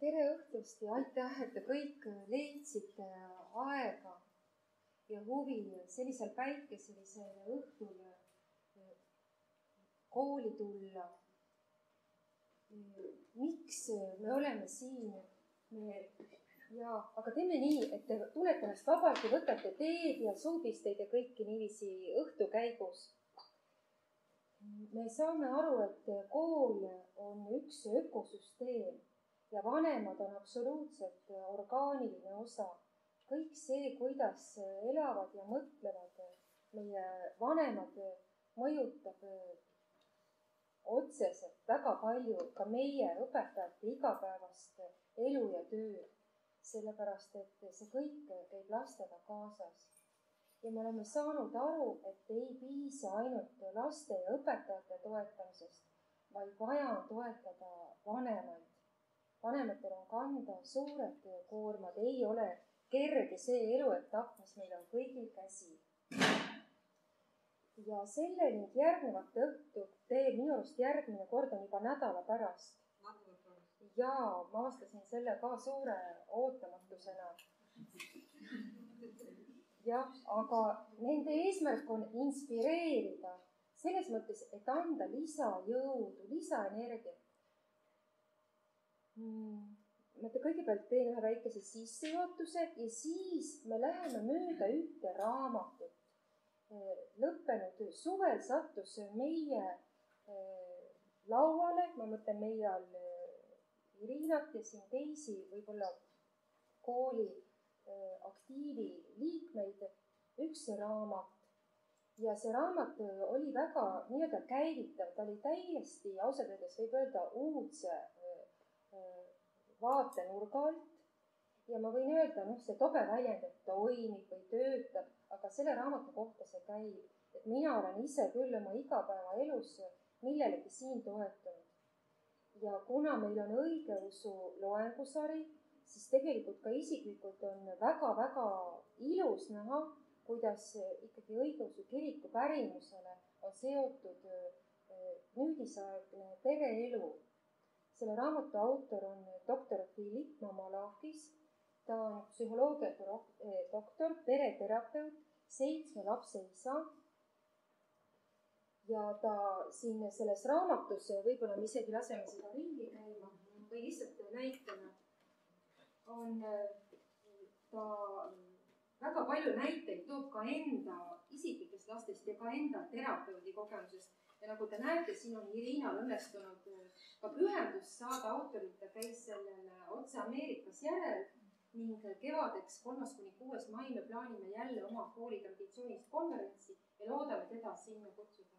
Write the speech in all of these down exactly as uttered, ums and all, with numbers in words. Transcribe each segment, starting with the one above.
tere õhtust ja aitäh, et te kõik leidsite aega ja huvi sellisel päikeselisel õhtul kooli tulla. Miks me oleme siin? Me, ja, aga teeme nii, et te tulete ennast vabalt ja võtate teed ja suupisteid ja kõiki niiviisi õhtu käigus. Me saame aru, et kool on üks ökosüsteem ja vanemad on absoluutselt orgaaniline osa. Kõik see, kuidas elavad ja mõtlevad meie vanemad, mõjutab otseselt väga palju ka meie õpetajate igapäevast elu ja töö. Sellepärast, et see kõik käib lastega kaasas. Ja me oleme saanud aru, et ei piisa ainult laste ja õpetajate toetamisest, vaid vaja on toetada vanemaid. Vanematel on kanda suured koormad, ei ole kerge see eluetapp, mis meil on kõigil käsi. Ja selle ning järgnevat õhtu teeb minu arust järgmine kord on juba nädala pärast. Ja ma avastasin selle ka suure ootamatusena. Jah, aga nende eesmärk on inspireerida selles mõttes, et anda lisajõudu, lisaenergiat. Ma kõigepealt teen ühe väikese sissejuhatuse ja siis me läheme mööda ühte raamatut. Lõppenud suvel sattus meie lauale, ma mõtlen meie all Irinat ja siin teisi võib-olla kooli aktiivi liikmeid, üks raamat. Ja see raamat oli väga nii-öelda käivitav, ta oli täiesti ausalt öeldes võib öelda uudse vaatenurga alt. Ja ma võin öelda, noh, see tobe väljend, et toimib või töötab, aga selle raamatu kohta see käib. Et mina olen ise küll oma igapäeva elus millelegi siin toetunud. Ja kuna meil on õigeusu loengusari, siis tegelikult ka isiklikult on väga-väga ilus näha, kuidas ikkagi õigeusu kiriku pärimusele on seotud nüüdisaegne pereelu. Selle raamatu autor on doktor Philipp Mamalakis. Ta on psühholoogia doktor, pereterapeut, seitsme lapse isa. Ja ta siin selles raamatus, võib-olla me isegi laseme seda ringi käima või lihtsalt näitena, on ta väga palju näiteid toob ka enda isiklikest lastest ja ka enda terapeudi kogemusest. Ja nagu te näete, siin on Irinal õnnestunud ka pühendus saada autorit, ta käis sellele otse Ameerikas järel ning kevadeks kolmas kuni kuues mai me plaanime jälle oma kooli traditsioonist konverentsi ja loodame teda sinna kutsuda.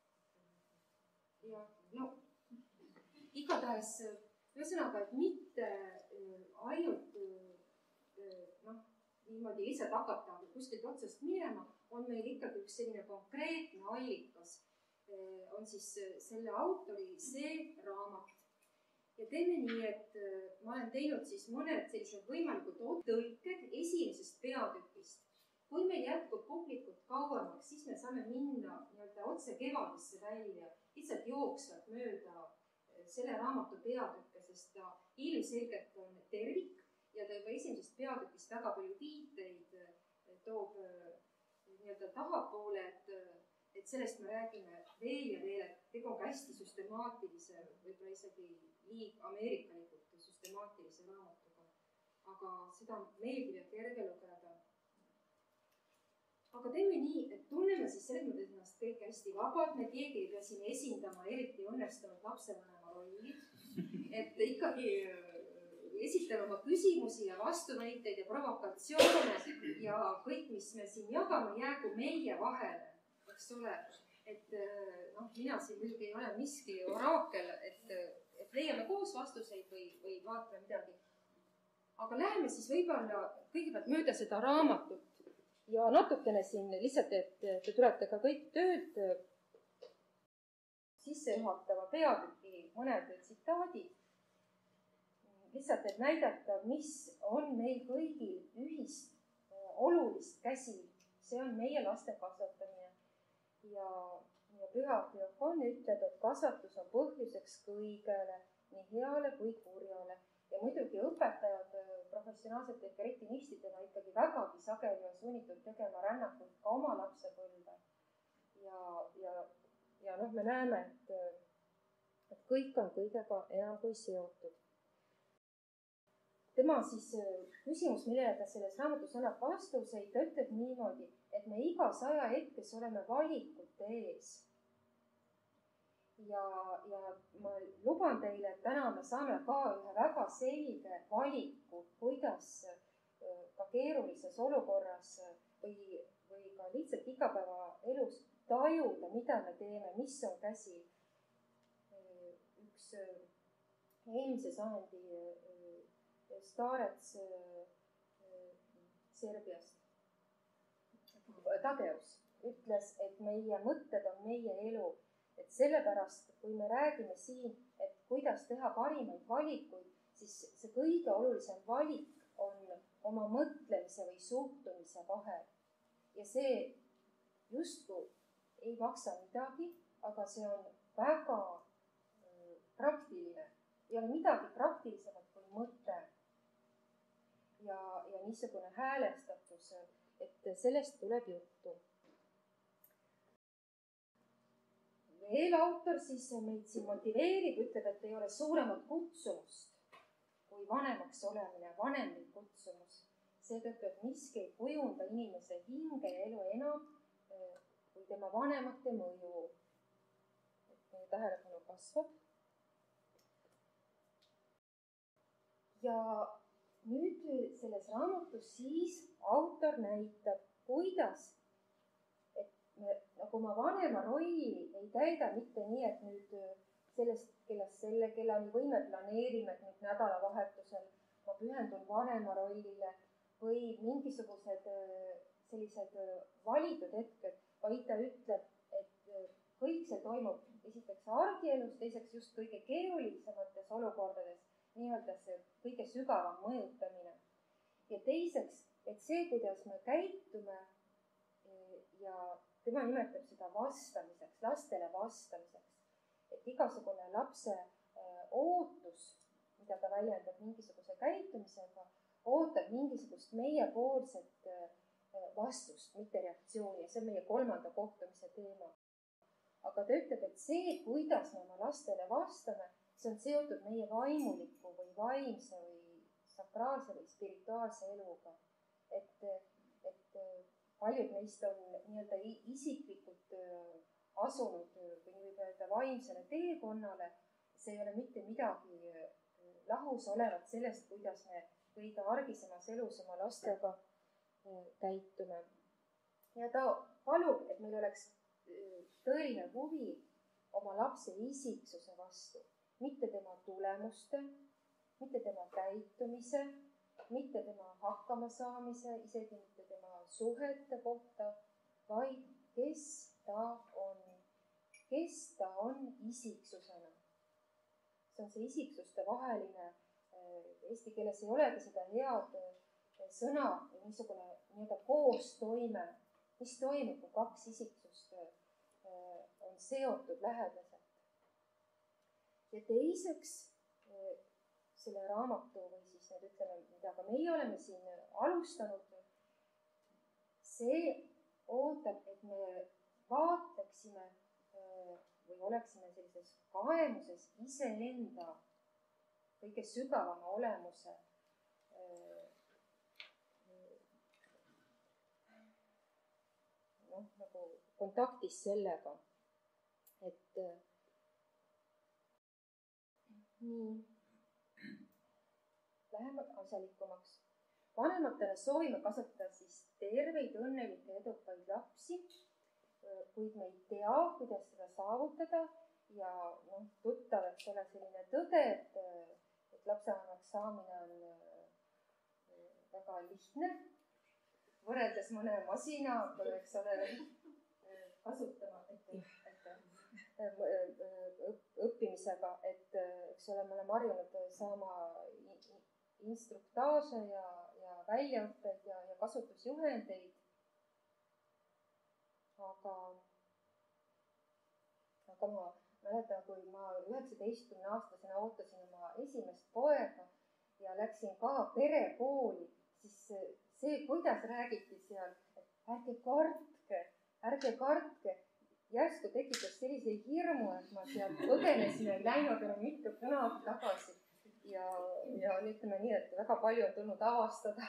Ja no, igatahes ühesõnaga, et mitte ainult noh, niimoodi lihtsalt hakata kuskilt otsast minema, on meil ikkagi üks selline konkreetne allikas. On siis selle autori see raamat. Ja teeme nii, et ma olen teinud siis mõned sellised võimalikud tõlked esimesest peatükist. Kui meil jätkub publikut kauemaks, siis me saame minna nii-öelda otse kevadesse välja, lihtsalt jooksvalt mööda selle raamatu peatükke, sest ta ilmselgelt on tervik ja ta juba esimesest peatükist väga palju viiteid toob nii-öelda tahapoole, et et sellest me räägime veel ja veel, et tegu on hästi süstemaatilise, võib-olla isegi liig ameerikalikult süstemaatilise raamatuga. Aga seda on meeldiv ja kerge lugeda. Aga teeme nii, et tunneme siis selles mõttes ennast kõik hästi vabalt, me keegi ei pea siin esindama eriti õnnestunud lapsevanema rolli. Et ikkagi esitame oma küsimusi ja vastuväiteid ja provokatsioone ja kõik, mis me siin jagame, jäägu meie vahele. Eks ole, et noh, mina siin muidugi ei ole miski oraakel, et, et leiame koos vastuseid või, või vaatame midagi. Aga läheme siis võib-olla kõigepealt mööda seda raamatut ja natukene siin lihtsalt, et te tulete ka kõik tööd sissejuhatava peatüki mõned tsitaadid. Lihtsalt, et näidata, mis on meil kõigil ühist olulist käsi. See on meie laste kasvatamine. Ja, ja Püha Theophan ütleb, et kasvatus on põhjuseks kõigele, nii heale kui kurjale. Ja muidugi sageli on sunnitud tegema rännakut ka oma lapsepõlve. Ja, ja, ja noh, me näeme, et, et kõik on kõigega enam kui seotud. Tema siis küsimus, millele ta selles raamatus annab vastuseid, ta ütleb niimoodi, et me igas ajahetkes oleme valikute ees. Ja, ja ma luban teile, et täna me saame ka ühe väga selge valiku, kuidas ka keerulises olukorras või, või ka lihtsalt igapäevaelus tajuda, mida me teeme, mis on käsil. Üks eelmise sajandi staarets Serbiast, Tadeus, ütles, et meie mõtted on meie elu. Et sellepärast, kui me räägime siin, et kuidas teha parimaid valikuid, siis see kõige olulisem valik on oma mõtlemise või suhtumise vahel. Ja see justkui ei maksa midagi, aga see on väga praktiline. Ei ole midagi praktilisemalt kui mõte. Ja, ja niisugune häälestatus, et sellest tuleb juttu. Veel autor siis meid siin motiveerib, ütleb, et ei ole suuremat kutsumust kui vanemaks olemine, vanemlik kutsumus. Seetõttu, et miski ei kujunda inimese hinge ja elu enam kui tema vanemate mõju. Et meie tähelepanu kasvab. Ja nüüd selles raamatus siis autor näitab, kuidas me nagu oma vanema rolli ei täida mitte nii, et nüüd sellest kellast selle kellani või me planeerime, et nüüd nädalavahetusel ma pühendun vanema rollile või mingisugused sellised valitud hetked, vaid ta ütleb, et kõik see toimub esiteks argielus, teiseks just kõige keerulisemates olukordades, nii-öelda see kõige sügavam mõjutamine. Ja teiseks, et see, kuidas me käitume ja tema nimetab seda vastamiseks, lastele vastamiseks. Et igasugune lapse ootus, mida ta väljendab mingisuguse käitumisega, ootab mingisugust meiepoolset vastust, mitte reaktsiooni. See on meie kolmanda kohtumise teema. Aga ta ütleb, et see, kuidas me oma lastele vastame, see on seotud meie vaimuliku või vaimse või sakraalse või spirituaalse eluga. Et, et paljud neist on nii-öelda isiklikult asunud või võib öelda vaimsele teekonnale. See ei ole mitte midagi lahus olevat sellest, kuidas me kõige argisemas elus oma lastega käitume. Ja ta palub, et meil oleks tõeline huvi oma lapse isiksuse vastu, mitte tema tulemuste, mitte tema käitumise, mitte tema hakkama saamise, isegi mitte tema suhete kohta, vaid kes ta on, kes ta on isiksusena. See on see isiksuste vaheline, eesti keeles ei olegi seda head sõna, niisugune nii-öelda koostoime, mis toimub, kui kaks isiksust on seotud lähedaselt. Ja teiseks, selle raamatu või siis need ütleme, mida ka meie oleme siin alustanud, see ootab, et me vaatleksime või oleksime sellises kaemuses iseenda kõige sügavama olemuse noh, nagu kontaktis sellega, et nii läheme asjalikumaks. Vanematele soovime kasvatada siis terveid, õnnelikke, edukaid lapsi, kuid me ei tea, kuidas seda saavutada ja noh, tuttav, eks ole, selline tõde, et, et lapsevanemaks saamine on väga lihtne, võrreldes mõne masina, eks ole, kasutama, et, et õppimisega, et eks ole, me oleme harjunud saama instruktaaže ja, ja väljaõppeid ja, ja kasutusjuhendeid. Aga, aga ma mäletan, kui ma üheksateistkümne aastasena ootasin oma esimest poega ja läksin ka perekooli, siis see, kuidas räägiti seal, et ärge kartke, ärge kartke, järsku tekitas sellise hirmu, et ma sealt põgenesin ja ei läinud enam mitte kunagi tagasi. Ja, ja ütleme nii, et väga palju on tulnud avastada.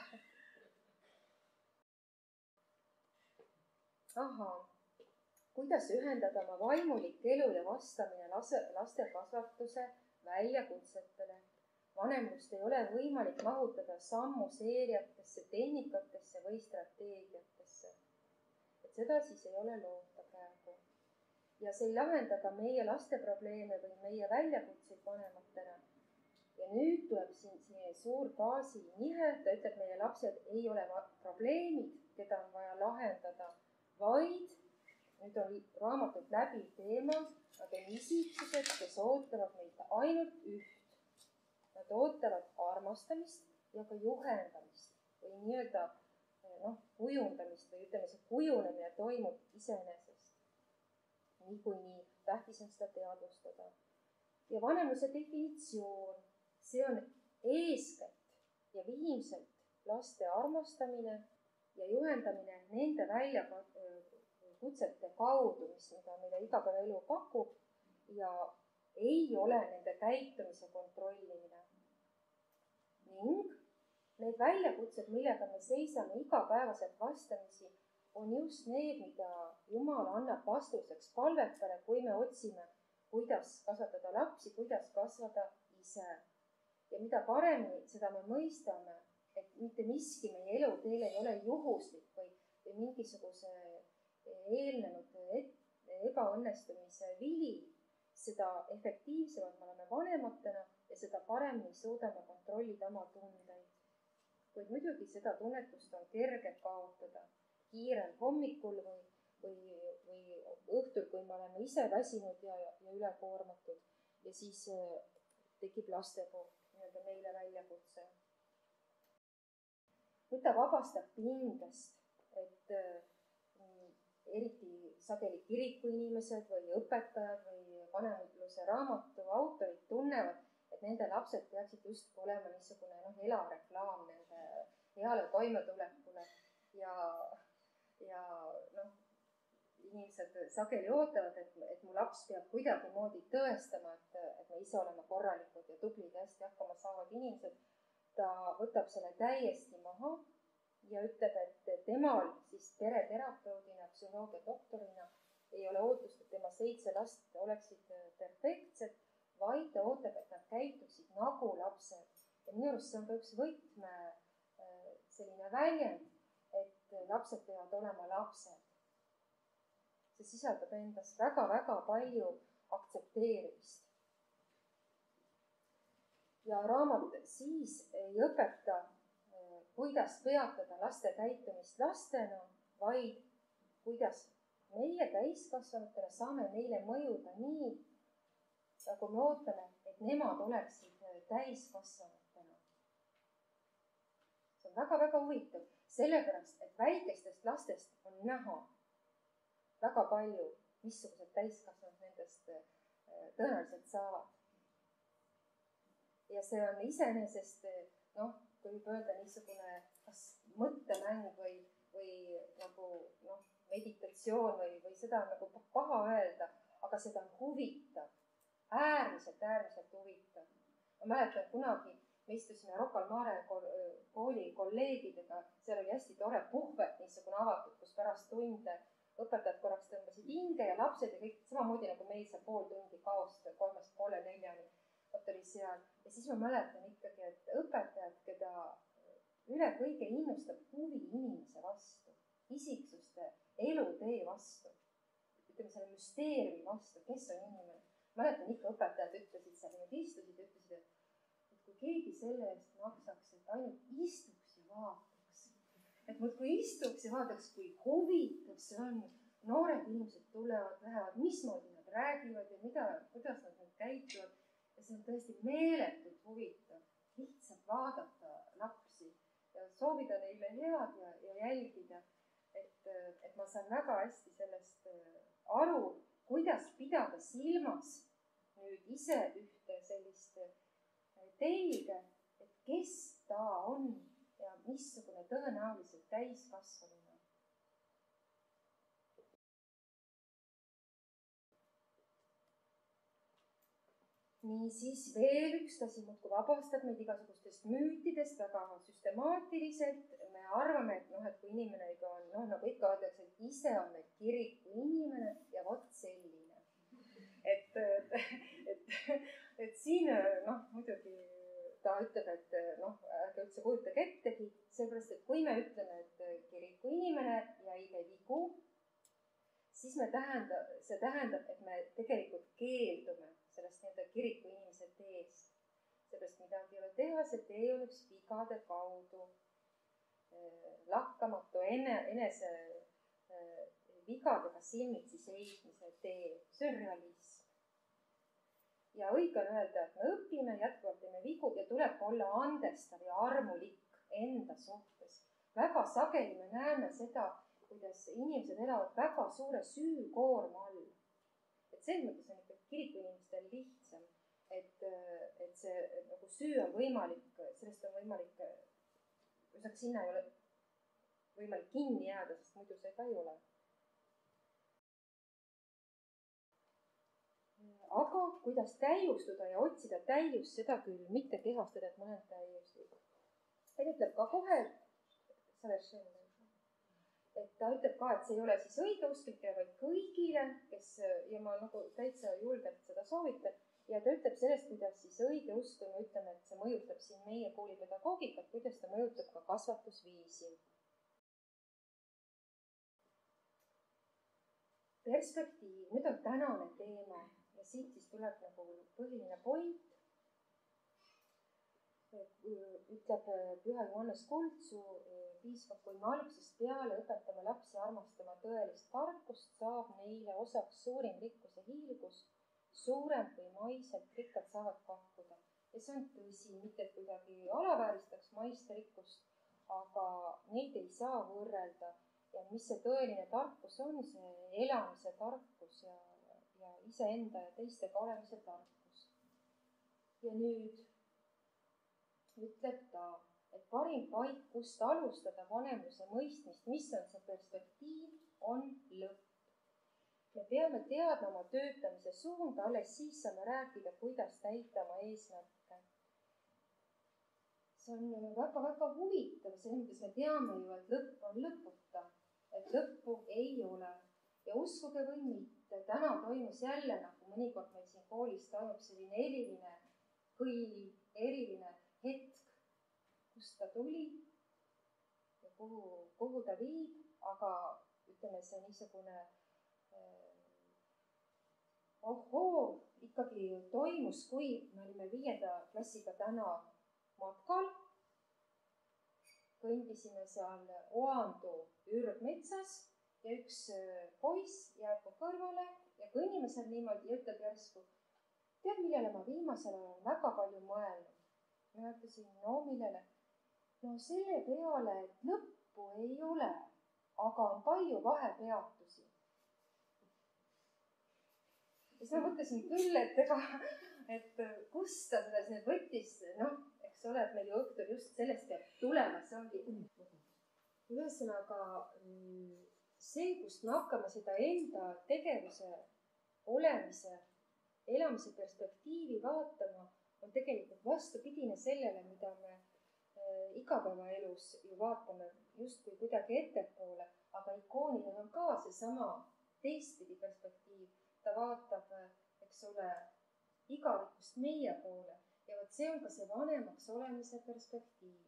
Aha, kuidas ühendada oma vaimulik elu ja vastamine laste kasvatuse väljakutsetele? Vanemlust ei ole võimalik mahutada sammuseeriatesse, tehnikatesse või strateegiatesse. Et seda siis ei ole loota praegu. Ja see ei lahenda ka meie laste probleeme või meie väljakutseid vanematena. Ja nüüd tuleb siin, siin suur baasi nihe, ta ütleb, meie lapsed ei ole probleemid, keda on vaja lahendada, vaid nüüd on raamatult läbi teema, nad on isiksused, kes ootavad meilt ainult üht. Nad ootavad armastamist ja ka juhendamist või nii-öelda noh, kujundamist või ütleme, see kujunemine toimub iseenesest. Niikuinii tähtis on seda teadvustada. Ja vanemluse definitsioon, see on eeskätt ja viimselt laste armastamine ja juhendamine nende väljakutsete kaudu, mis mida meile igapäevaelu pakub ja ei ole nende käitumise kontrollimine. Ning need väljakutsed, millega me seisame igapäevaselt vastamisi, on just need, mida Jumal annab vastuseks palvetele, kui me otsime, kuidas kasvatada lapsi, kuidas kasvada ise. Ja mida paremini seda me mõistame, et mitte miski meie eluteel ei ole juhuslik või, või mingisuguse eelnenud ebaõnnestumise vili, seda efektiivsemalt me oleme vanematena ja seda paremini suudame kontrollida oma tundeid. Kuid muidugi seda tunnetust on kerge kaotada kiirel hommikul või, või, või õhtul, kui me oleme ise väsinud ja, ja ülekoormatud. Ja siis tekib laste poolt nii-öelda meile väljakutse. Nüüd ta vabastab pingest, et mm, eriti sageli kirikuinimesed või õpetajad või vanemluse raamatu autorid tunnevad, et nende lapsed peaksid just olema niisugune noh, elav reklaam nende heale toimetulekule ja, ja noh, inimesed sageli ootavad, et, et mu laps peab kuidagi moodi tõestama, et, et me ise oleme korralikud ja tublid ja hästi hakkama saavad inimesed. Ta võtab selle täiesti maha ja ütleb, et temal siis pereterapeudina, psühholoogia doktorina ei ole ootust, et tema seitse last oleksid perfektsed, vaid ta ootab, et nad käituksid nagu lapsed. Ja minu arust see on ka üks võtme selline väljend, et lapsed peavad olema lapsed. See sisaldab endas väga-väga palju aktsepteerimist. Ja raamat siis ei õpeta, kuidas peatada laste käitumist lastena, vaid kuidas meie täiskasvanutena saame neile mõjuda nii, nagu me ootame, et nemad oleksid täiskasvanutena. See on väga-väga huvitav, sellepärast, et väikestest lastest on näha väga palju, missugused täiskasvanud nendest tõenäoliselt saavad. Ja see on iseenesest, noh, kui võib öelda niisugune kas mõttemäng või, või nagu noh, meditatsioon või, või seda on nagu paha öelda, aga seda on huvitav. Äärmiselt, äärmiselt huvitav. Ma mäletan kunagi, me istusime Rocca al Mare kooli kolleegidega, seal oli hästi tore puhvet, niisugune avatud, kus pärast tunde õpetajad korraks tõmbasid hinge ja lapsed ja kõik samamoodi nagu meil see pool tundi kaost kolmest poole neljani võt oli seal. Ja siis ma mäletan ikkagi, et õpetajad, keda üle kõige innustab huvi inimese vastu, isiksuste elutee vastu, ütleme selle müsteeriumi vastu, kes on inimene. Mäletan ikka õpetajad ütlesid seal, nad istusid ja ütlesid, et, et kui keegi selle eest maksaks, et ainult istuks ja vaataks. Et muudkui istuks ja vaataks, kui huvitav see on. Noored inimesed tulevad, lähevad, mismoodi nad räägivad ja mida, kuidas nad nüüd käituvad. Ja see on tõesti meeletult huvitav lihtsalt vaadata lapsi ja soovida neile head ja, ja jälgida, et, et ma saan väga hästi sellest aru, kuidas pidada silmas nüüd ise ühte sellist telge, et kes ta on ja missugune tõenäoliselt täiskasvanuna. nii, siis veel üks asi muudkui vabastab meid igasugustest müütidest väga süstemaatiliselt. me arvame, et noh, et kui inimene ikka on, noh, nagu ikka öeldakse, et ise on meil kiriku inimene ja vot selline. Et, et, et, et siin, noh, muidugi ta ütleb, et noh, ärge üldse kujutage ettegi, seepärast, et kui me ütleme, et kiriku inimene ja ei tee vigu, siis me tähendab, see tähendab, et me tegelikult keeldume sellest nii-öelda kiriku inimese teest. Seepärast midagi ei ole teha, see tee on üks vigade kaudu lakkamatu ene, enese vigadega silmitsi seismise tee. See on realism. Ja õige on öelda, et me õpime, jätkuvalt teeme vigu ja tuleb olla andestav ja armulik enda suhtes. Väga sageli me näeme seda, kuidas inimesed elavad väga suure süükoorma all. Et selles mõttes on ikka kiriku inimestel lihtsam, et, et see et nagu süü on võimalik, sellest on võimalik, ühesõnaga sinna ei ole võimalik kinni jääda, sest muidu see ka ei ole. Aga kuidas täiustuda ja otsida täiust, seda küll mitte kehastada, et ma olen täiuslik. Ta ütleb ka kohe, et ta ütleb ka, et see ei ole siis õigeusklikele, vaid kõigile, kes, ja ma nagu täitsa julgelt seda soovitan, ja ta ütleb sellest, kuidas siis õigeusk, kui me ütleme, et see mõjutab siin meie koolipedagoogikat, kuidas ta mõjutab ka kasvatusviisi. Perspektiiv, nüüd on tänane teema ja siit siis tuleb nagu põhiline point. Ütleb Püha Johannes Kultsu piiskop, kui me algusest peale õpetame lapsi armastama tõelist tarkust, saab neile osaks suurim rikkuse hiilgus, suurem kui maised rikkad saavad pakkuda. Ja see on tõsi, mitte kuidagi alavääristaks maiste rikkust, aga neid ei saa võrrelda. Ja mis see tõeline tarkus on, see elamise tarkus ja, ja iseenda ja teistega olemise tarkus. Ja nüüd ütleb ta, et parim paik, kust alustada vanemluse mõistmist, mis on see perspektiiv, on lõpp. Me peame teadma oma töötamise suunda, alles siis saame rääkida, kuidas täita oma eesmärke. See on väga-väga huvitav, selles me teame ju, et lõpp on lõputa, et lõppu ei ole. Ja uskuge või mitte, täna toimus jälle, nagu mõnikord meil siin koolis toimub selline eriline hõiv, eriline hetk, kust ta tuli ja kuhu, kuhu ta viib, aga ütleme, see niisugune ohoo, ikkagi toimus, kui me olime viienda klassiga täna matkal, kõndisime seal Oandu ürgmetsas ja üks poiss jääb mu kõrvale ja kõnnime seal niimoodi ja ütleb järsku, tead, millele ma viimasel ajal väga palju mõelnud. Ma ütlesin, no millele? No selle peale, et lõppu ei ole, aga on palju vahepeatusi. Ja siis ma mõtlesin küll, et ega, et kust ta selles nüüd võttis, noh, eks ole, et meil ju õhtul just sellest peab tulema, see ongi ühesõnaga see, kust me hakkame seda enda tegevuse, olemise, elamise perspektiivi vaatama, on tegelikult vastupidine sellele, mida me igapäevaelus ju vaatame justkui kuidagi ettepoole, aga ikoonil on ka seesama teistpidi perspektiiv. Ta vaatab, eks ole, igavikust meie poole ja võt see on ka see vanemaks olemise perspektiiv.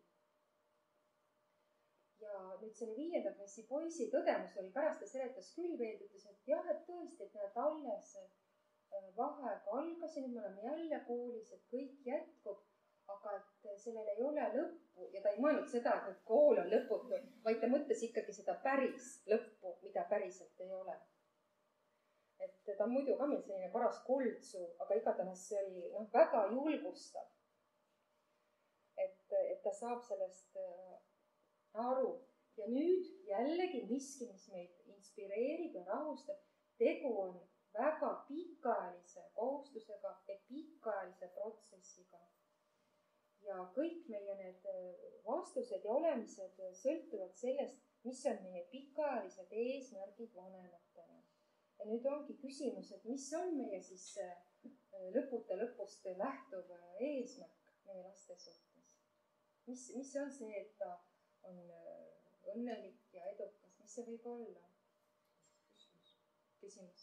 Ja nüüd selle viienda klassi poisi tõdemus oli pärast ta seletas küll veel, ütles, et jah, et tõesti, et näed alles vaheaeg algas ja nüüd me oleme jälle koolis, et kõik jätkub, aga et sellel ei ole lõppu ja ta ei mõelnud seda, et nüüd kool on lõputu, vaid ta mõtles ikkagi seda päris lõppu, mida päriselt ei ole. Et ta on muidu ka meil selline paras kuldsu, aga igatahes see oli noh, väga julgustav. Et, et ta saab sellest aru. Ja nüüd jällegi miski, mis meid inspireerib ja rahustab, tegu on väga pikaajalise kohustusega ja pikaajalise protsessiga. Ja kõik meie need vastused ja olemised sõltuvad sellest, mis on meie pikaajalised eesmärgid vanematena. Ja nüüd ongi küsimus, et mis on meie siis lõputa lõpust lähtuv eesmärk meie laste suhtes. Mis, mis on see, et ta on õnnelik ja edukas, mis see võib olla? Küsimus. Küsimus.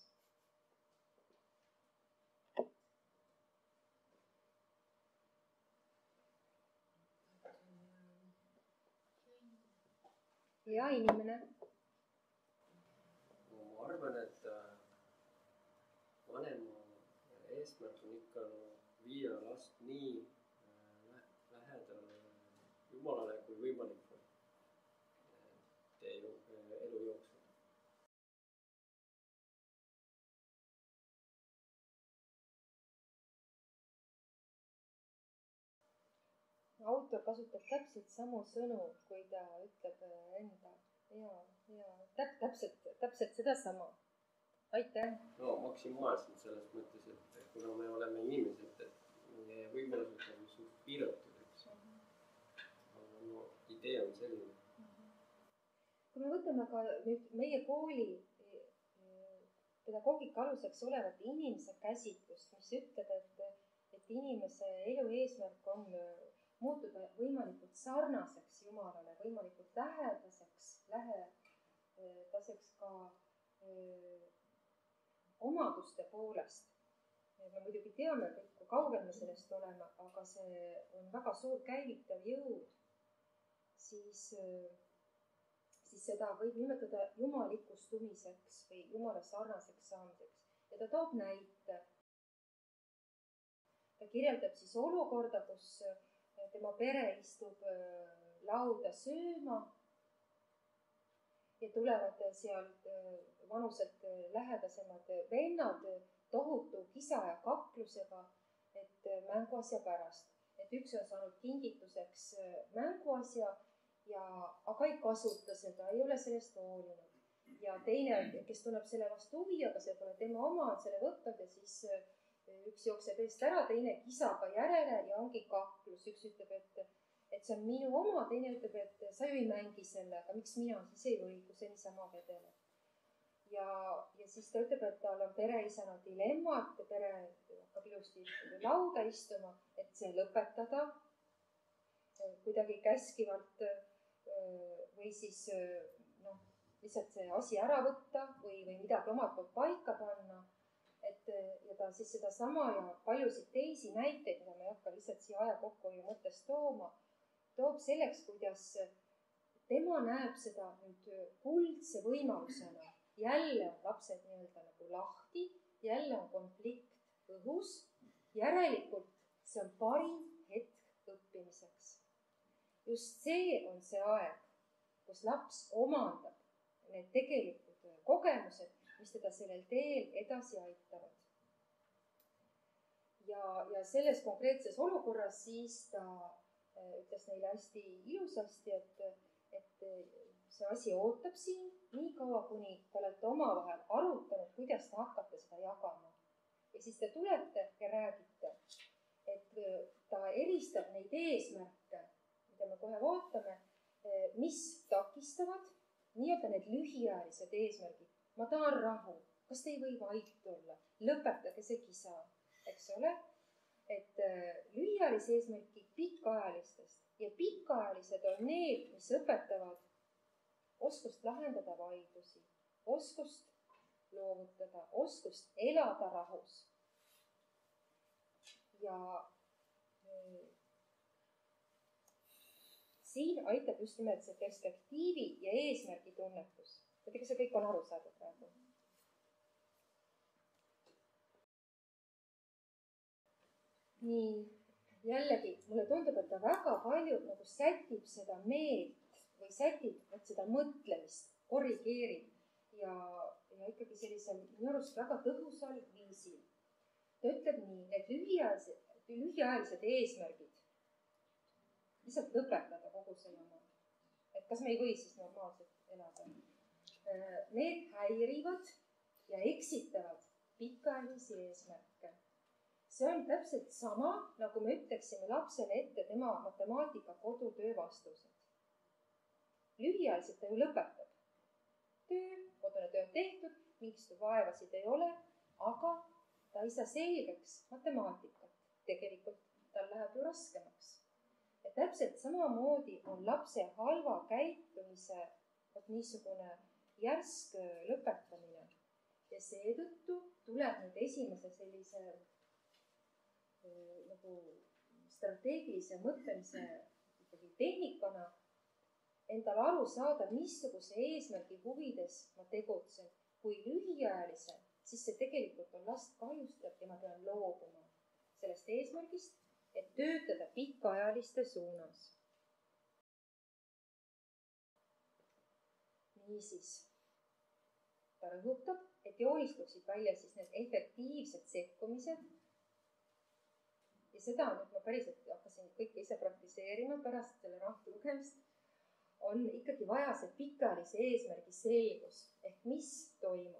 Hea inimene. Ma arvan, et vanema eesmärk on ikka viia last nii lähedale Jumalale kui võimalik tee elu jooksul. Autor kasutab täpselt samu sõnu, kui ta ütleb enda. Ja, ja täp, täpselt, täpselt seda sama. Aitäh! No maksimaalselt selles mõttes, et kuna me oleme inimesed, et meie võimalused on suht piiratud, eks. Aga no, idee on selline. Kui me võtame ka nüüd meie kooli pedagoogika aluseks olevat inimese käsitlust, mis ütleb, et, et inimese elu eesmärk on muutuda võimalikult sarnaseks Jumalale, võimalikult lähedaseks, lähedaseks ka öö, omaduste poolest. Me muidugi teame kõik, kui kaugel me sellest oleme, aga see on väga suur käivitav jõud. Siis, siis seda võib nimetada jumalikustumiseks või Jumala sarnaseks saamiseks. Ja ta toob näite. Ta kirjeldab siis olukorda, kus tema pere istub lauda sööma ja tulevad sealt vanuselt lähedasemad vennad tohutu kisa ja kaklusega, et mänguasja pärast. Et üks on saanud kingituseks mänguasja, ja, aga ei kasuta seda, ei ole sellest hoolinud. Ja teine, kes tunneb selle vastu huvi, aga see pole tema oma, on selle võtnud ja siis üks jookseb eest ära, teine kisaga järele ja ongi kaklus. Üks ütleb, et, et see on minu oma, teine ütleb, et sa ju ei mängi sellega, miks mina siis ei või, kui see niisama vedele. Ja, ja siis ta ütleb, et tal on pereisana dilemma, et pere hakkab ilusti lauda istuma, et see lõpetada kuidagi käskivalt või siis noh, lihtsalt see asi ära võtta või, või midagi omalt poolt paika panna. Et, ja ta siis seda sama ja paljusid teisi näiteid, mida me ei hakka lihtsalt siia aja kokkuhoiu mõttes tooma, toob selleks, kuidas tema näeb seda nüüd kuldse võimalusena. Jälle on lapsed nii-öelda nagu lahti, jälle on konflikt õhus. Järelikult see on parim hetk õppimiseks. Just see on see aeg, kus laps omandab need tegelikult kogemused, mis teda sellel teel edasi aitavad. Ja, ja selles konkreetses olukorras siis ta ütles neile hästi ilusasti, et, et see asi ootab siin nii kaua, kuni te olete omavahel arutanud, kuidas te hakkate seda jagama. Ja siis te tulete ja räägite, et ta eristab neid eesmärke, mida me kohe vaatame, mis takistavad nii-öelda need lühiajalised eesmärgid. Ma tahan rahu. Kas te ei või vait tulla? Lõpetage see kisa, eks ole? Et lühiajalise eesmärki pikaajalistest. Ja pikaajalised on need, mis õpetavad oskust lahendada vaidlusi, oskust loovutada, oskust elada rahus. Ja siin aitab just nimelt see perspektiivi ja eesmärgi tunnetus. Kas see kõik on aru saadud praegu? Nii, jällegi, mulle tundub, et ta väga palju nagu sätib seda meelt või sätib seda mõtlemist, korrigeerib ja, ja ikkagi sellisel minu arust väga tõhusal viisil. Ta ütleb nii, et lühiajalised, lühiajalised eesmärgid lihtsalt lõpetada kogu selle oma. Et kas me ei või siis normaalselt elada? Need häirivad ja eksitavad pikaajalisi eesmärke. see on täpselt sama, nagu me ütleksime lapsele ette tema matemaatika kodutöö vastused. Lühiajaliselt ta ju lõpetab. Töö, kodune töö on tehtud, mingist vaevasid ei ole, aga ta ei saa selgeks matemaatikat. Tegelikult tal läheb ju raskemaks. Ja täpselt samamoodi on lapse halva käitumise niisugune järsk lõpetamine. Ja seetõttu tuleb nüüd esimese sellise nagu strateegilise mõtlemise tehnikana endale aru saada, missuguse eesmärgi huvides ma tegutsen. Kui lühiajaliselt, siis see tegelikult on last kahjustab ja ma pean loobuma sellest eesmärgist, et töötada pikaajaliste suunas. Niisiis, ta rõhutab, et joonistuksid välja siis need efektiivsed sekkumised. Ja seda nüüd ma päriselt hakkasin kõike ise praktiseerima pärast selle raamatu lugemist. On ikkagi vaja see pikaajalise eesmärgi selgus, ehk mis toimub.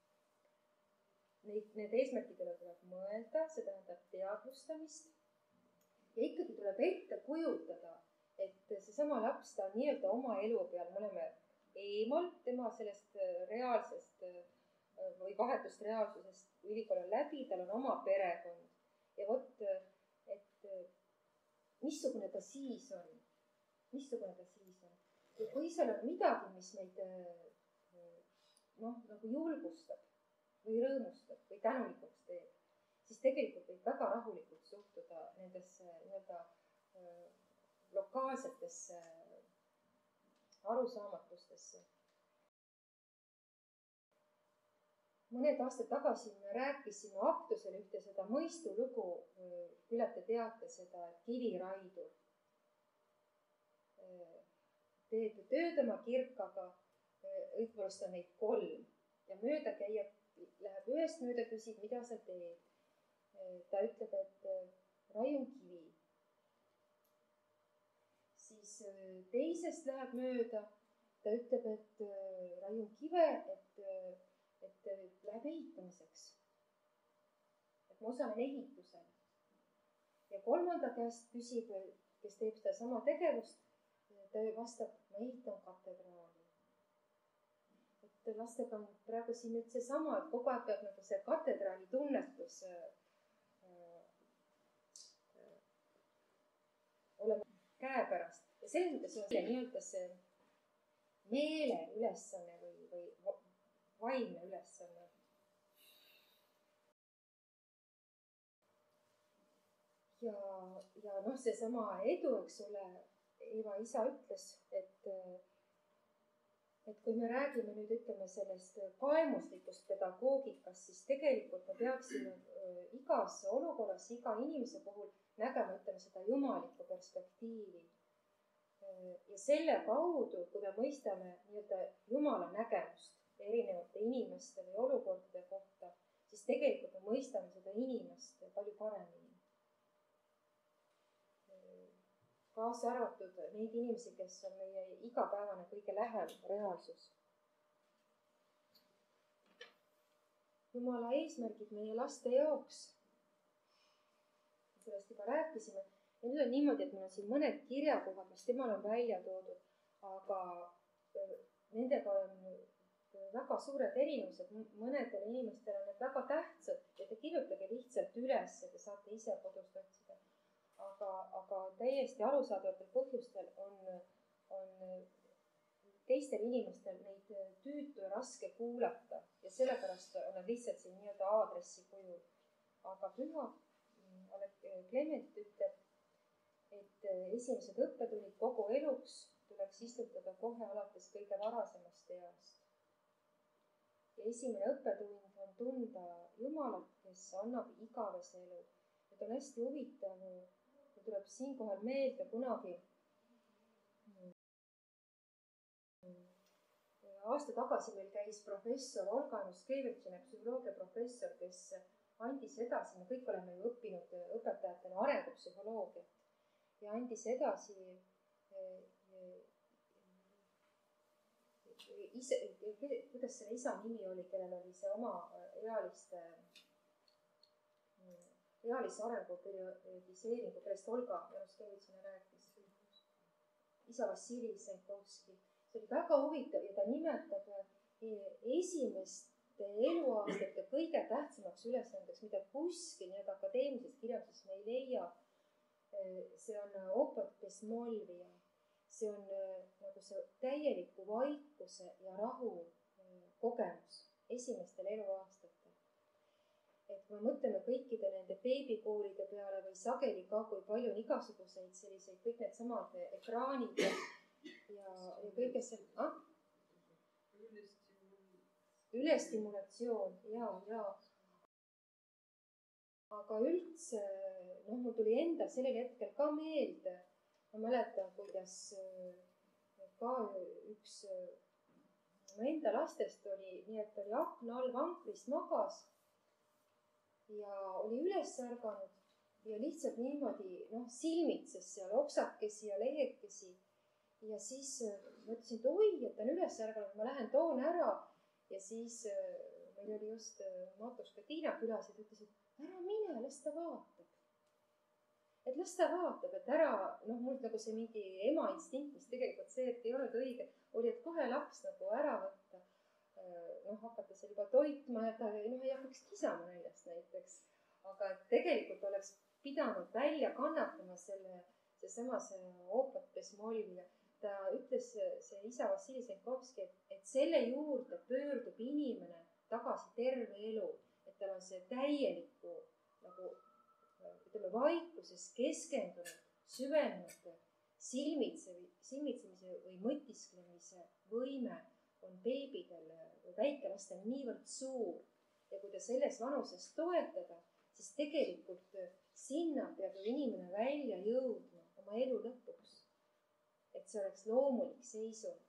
Need, need eesmärkidele tuleb mõelda, see tähendab teadvustamist. Ja ikkagi tuleb ette kujutada, et seesama laps ta nii-öelda oma elu peal, me oleme eemal tema sellest reaalsest või vahetust reaalsusest ülikooli läbi, tal on oma perekond. Ja vot, et missugune ta siis on, missugune ta siis on. Ja kui seal on midagi, mis meid noh, nagu julgustab või rõõmustab või tänulikuks teeb, siis tegelikult võib väga rahulikult suhtuda nendesse nii-öelda lokaalsetesse arusaamatustesse. Mõned aastad tagasi me rääkisime aktusel ühte seda mõistulugu, küllap te teate seda, et kiviraidur teeb tööd oma kirkaga, õigvõrust on neid kolm ja mööda käia, läheb ühest mööda, küsib, mida sa teed. Ta ütleb, et raiun kivi. Siis teisest läheb mööda, ta ütleb, et raiun kive, et, et läheb ehitamiseks. Et ma osalen ehitusel. Ja kolmanda käest küsib, kes teeb seda sama tegevust, ta vastab, ma ehitan katedraali. Et lastega on praegu siin nüüd see sama, et kogu aeg peab nagu see katedraali tunnetus olema käepärast. Ja selles mõttes on see nii-öelda see meele ülesanne või, või vaimne ülesanne. Ja, ja noh, see sama edu, eks ole, Eva isa ütles, et, et kui me räägime nüüd, ütleme sellest kaemuslikust pedagoogikast, siis tegelikult me peaksime igas olukorras, iga inimese puhul nägema, ütleme seda jumalikku perspektiivi. Ja selle kaudu, kui me mõistame nii-öelda jumala nägemust erinevate inimeste või olukordade kohta, siis tegelikult me mõistame seda inimest palju paremini. Kaasa arvatud neid inimesi, kes on meie igapäevane kõige lähem reaalsus. Jumala eesmärgid meie laste jaoks. Sellest juba rääkisime. Ja nüüd on niimoodi, et meil on siin mõned kirjakohad, mis temal on välja toodud, aga nendega on väga suured erinevused. Mõnedele inimestele on need väga tähtsad ja te kirjutage lihtsalt üles ja te saate ise kodust otsida. Aga, aga täiesti arusaadavatel põhjustel on, on teistel inimestel neid tüütu ja raske kuulata ja sellepärast on nad lihtsalt siin nii-öelda aadressi kujul. Aga püha Klement ütleb, et esimesed õppetunnid kogu eluks tuleks istutada kohe alates kõige varasemast east. Ja esimene õppetund on tunda Jumalat, kes annab igavese elu. Et on hästi huvitav, tuleb siinkohal meelde kunagi aasta tagasi meil käis professor Olga Nuskevitšine, psühholoogia professor, kes andis edasi, me kõik oleme ju õppinud õpetajatena arengupsühholoogiat ja andis edasi ise, kuidas selle isa nimi oli, kellel oli see oma ealiste, ealise arengu perioodiseeringu, kellest Olga Januskevitšina rääkis, isa Vassili Senkovski. See oli väga huvitav ja ta nimetab esimeste eluaastate kõige tähtsamaks ülesandeks, mida kuskil nii-öelda akadeemilises kirjanduses me ei leia. See on opot besmolvia. See on nagu see täieliku vaikuse ja rahu kogemus esimestel eluaastatel. Et kui me mõtleme kõikide nende beebikoolide peale või sageli ka, kui palju on igasuguseid selliseid, kõik need samad ekraanid ja, ja, ja kõige see, ah? Ülestimulatsioon, ja, ja. Aga üldse, noh, mul tuli endal sellel hetkel ka meelde, ma mäletan, kuidas ka üks mu enda lastest oli, nii et oli akna all vankrist magas ja oli üles ärganud ja lihtsalt niimoodi, noh, silmitses seal oksakesi ja lehekesi. Ja siis mõtlesin, et oi, et ta on üles ärganud, ma lähen toon ära. Ja siis meil oli just matuska Tiina külas ja ta ütles, et ära mine, las ta vaatab. Et las ta vaatab, et ära, noh, mul nagu see mingi ema instinkt, mis tegelikult see, et ei olnud õige, oli, et kohe laps nagu ära võtta, noh, hakata seal juba toitma ja ta noh, ei hakkaks kisama näljast näiteks. Aga tegelikult oleks pidanud välja kannatama selle, see sama see opot besmolvia. Ta ütles, see isa Vassili Senkovski, et, et selle juurde pöördub inimene tagasi terve elu, et tal on see täieliku nagu, ütleme, vaikuses keskendunud, süvenenud silmitse, silmitsemise või mõtisklemise võime on beebidel või väikelastel niivõrd suur. Ja kui ta selles vanuses toetada, siis tegelikult sinna peab ju inimene välja jõudma oma elu lõpuks. Et see oleks loomulik seisund.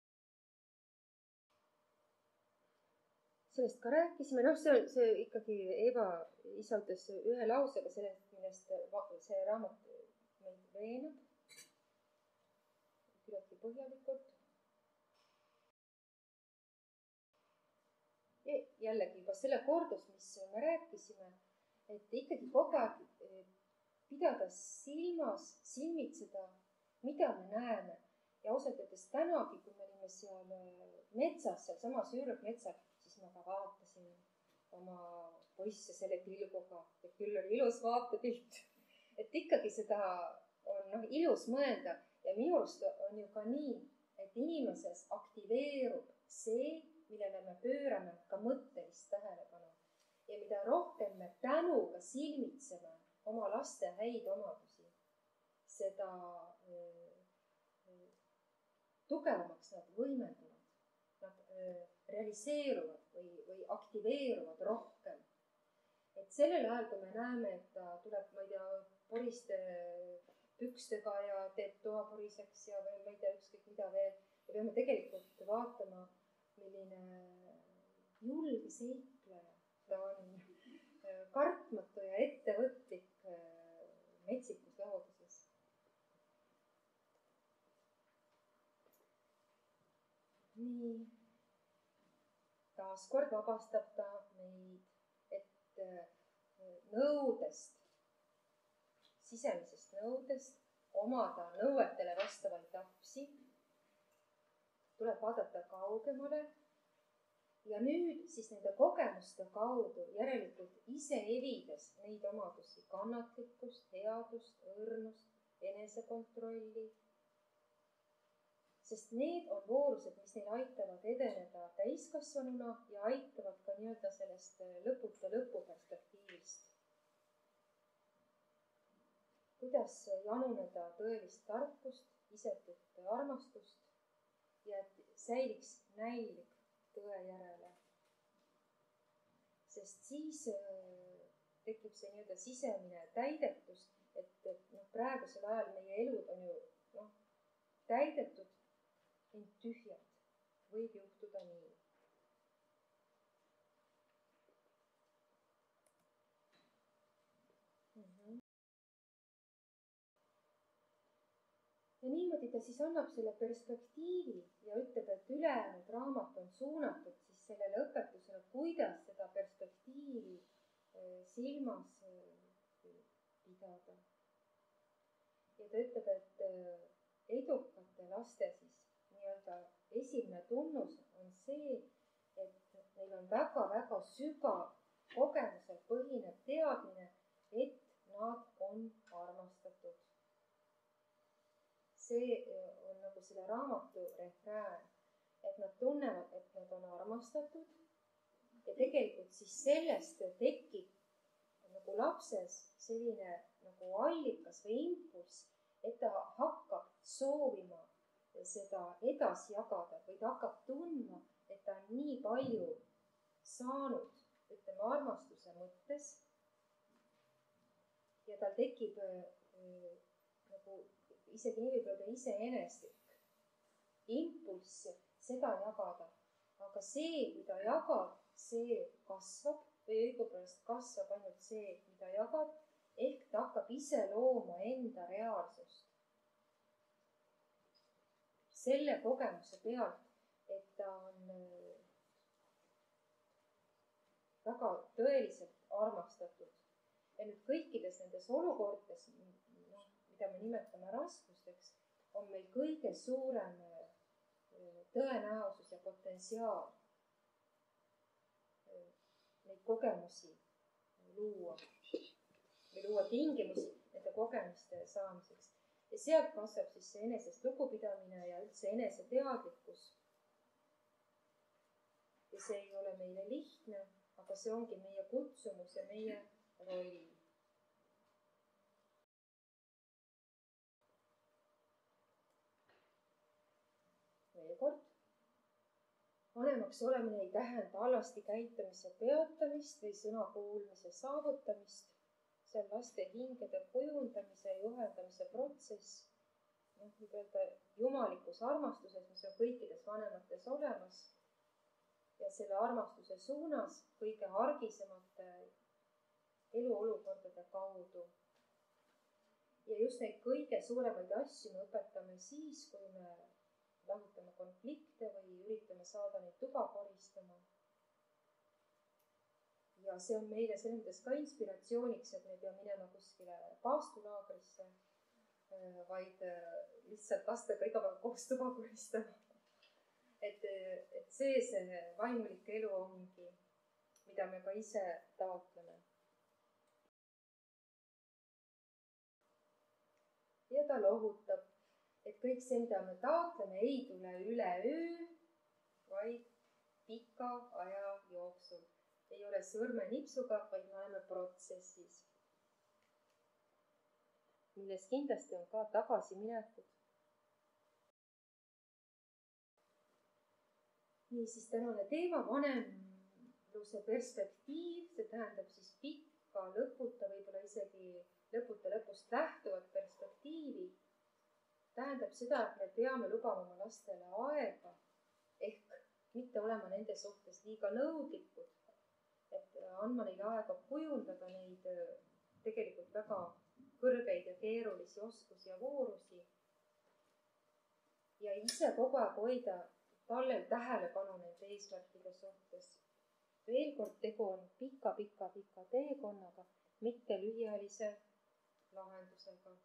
Sellest ka rääkisime, noh, see, see ikkagi Eva isa ütles ühe lausega sellest, millest see raamat meid veenab. Küllaltki põhjalikult. Ja jällegi juba selle kordus, mis me rääkisime, et ikkagi kogu aeg pidada silmas, silmitseda, mida me näeme. Ja ausalt öeldes tänagi, kui me olime seal metsas, seal samas ürgmetsal, siis ma ka vaatasin oma poisse selle pilguga. Ja küll oli ilus vaatepilt. Et ikkagi seda on noh, ilus mõelda. Ja minu arust on ju ka nii, et inimeses aktiveerub see, millele me pöörame ka mõttelist tähelepanu. Ja mida rohkem me tänuga silmitseme oma laste häid omadusi, seda tugevamaks nad võimenduvad, nad realiseeruvad või, või aktiveeruvad rohkem. Et sellel ajal, kui me näeme, et ta tuleb, ma ei tea, poriste pükstega ja teeb toa poriseks ja veel, ma ei tea, ükskõik mida veel, ja peame tegelikult vaatama, milline julge seikleja ta on, kartmatu ja ettevõtlik metsikus looduses. Nii, taas kord vabastab ta meid, et nõudest, sisemisest nõudest omada nõuetele vastavaid lapsi, tuleb vaadata kaugemale ja nüüd siis nende kogemuste kaudu järelikult ise evides neid omadusi, kannatlikkust, headust, õrnust, enesekontrolli. Sest need on voorused, mis neil aitavad edeneda täiskasvanuna ja aitavad ka nii-öelda sellest lõputa lõpu perspektiivist. Kuidas januneda tõelist tarkust, isetut armastust ja et säiliks nälg tõe järele. Sest siis tekib see nii-öelda sisemine täidetus, et, et noh, praegusel ajal meie elud on ju noh, täidetud, ent tühjad. Võib juhtuda nii. Mm-hmm. Ja niimoodi ta siis annab selle perspektiivi ja ütleb, et ülejäänud raamat on suunatud siis sellele õpetusele, kuidas seda perspektiivi silmas pidada. ja ta ütleb, et edukate laste siis nii-öelda esimene tunnus on see, et neil on väga-väga sügav kogemusel põhinev teadmine, et nad on armastatud. see on nagu selle raamatu refrään, et nad tunnevad, et nad on armastatud ja tegelikult siis sellest tekib nagu lapses selline nagu allikas või impulss, et ta hakkab soovima seda edasi jagada või ta hakkab tundma, et ta on nii palju saanud, ütleme, armastuse mõttes ja tal tekib äh, nagu isegi nii võib öelda iseeneslik impulss seda jagada. Aga see, mida jagad, see kasvab või õigupoolest kasvab ainult see, mida jagad, ehk ta hakkab ise looma enda reaalsust. Selle kogemuse pealt, et ta on väga tõeliselt armastatud. Ja nüüd kõikides nendes olukordades, no, mida me nimetame raskusteks, on meil kõige suurem tõenäosus ja potentsiaal neid kogemusi luua või luua tingimusi nende kogemuste saamiseks. Ja sealt kasvab siis see enesest lugupidamine ja üldse eneseteadlikkus. Ja see ei ole meile lihtne, aga see ongi meie kutsumus ja meie roll. Veel kord. Vanemaks olemine ei tähenda alasti käitumise peatamist või sõna kuulmise saavutamist. See on laste hingede kujundamise ja juhendamise protsess. No, võib öelda jumalikus armastuses, mis on kõikides vanemates olemas. Ja selle armastuse suunas kõige argisemate eluolukordade kaudu. Ja just neid kõige suuremaid asju me õpetame siis, kui me lahutame konflikte või üritame saada neid tuba koristama. Ja see on meile selles mõttes ka inspiratsiooniks, et me ei pea minema kuskile paastulaagrisse, vaid lihtsalt lastega iga päev koos tuba koristama. Et, et see see vaimulik elu ongi, mida me ka ise taotleme. Ja ta lohutab, et kõik see, mida me taotleme, ei tule üleöö, vaid pika aja jooksul. Ei ole sõrme nipsuga, vaid me oleme protsessis, milles kindlasti on ka tagasiminekud. Nii siis tänane teema, vanemluse perspektiiv, see tähendab siis pikka lõputa, võib-olla isegi lõputa lõpust lähtuvat perspektiivi. Tähendab seda, et me peame lubama oma lastele aega ehk mitte olema nende suhtes liiga nõudlikud, et andma neile aega kujundada neid tegelikult väga kõrgeid ja keerulisi oskusi ja voorusi ja ise kogu aeg hoida tallel tähelepanu nende eesmärkide suhtes. Veel kord tegu on pika, pika, pika teekonnaga, mitte lühiajalise lahendusega.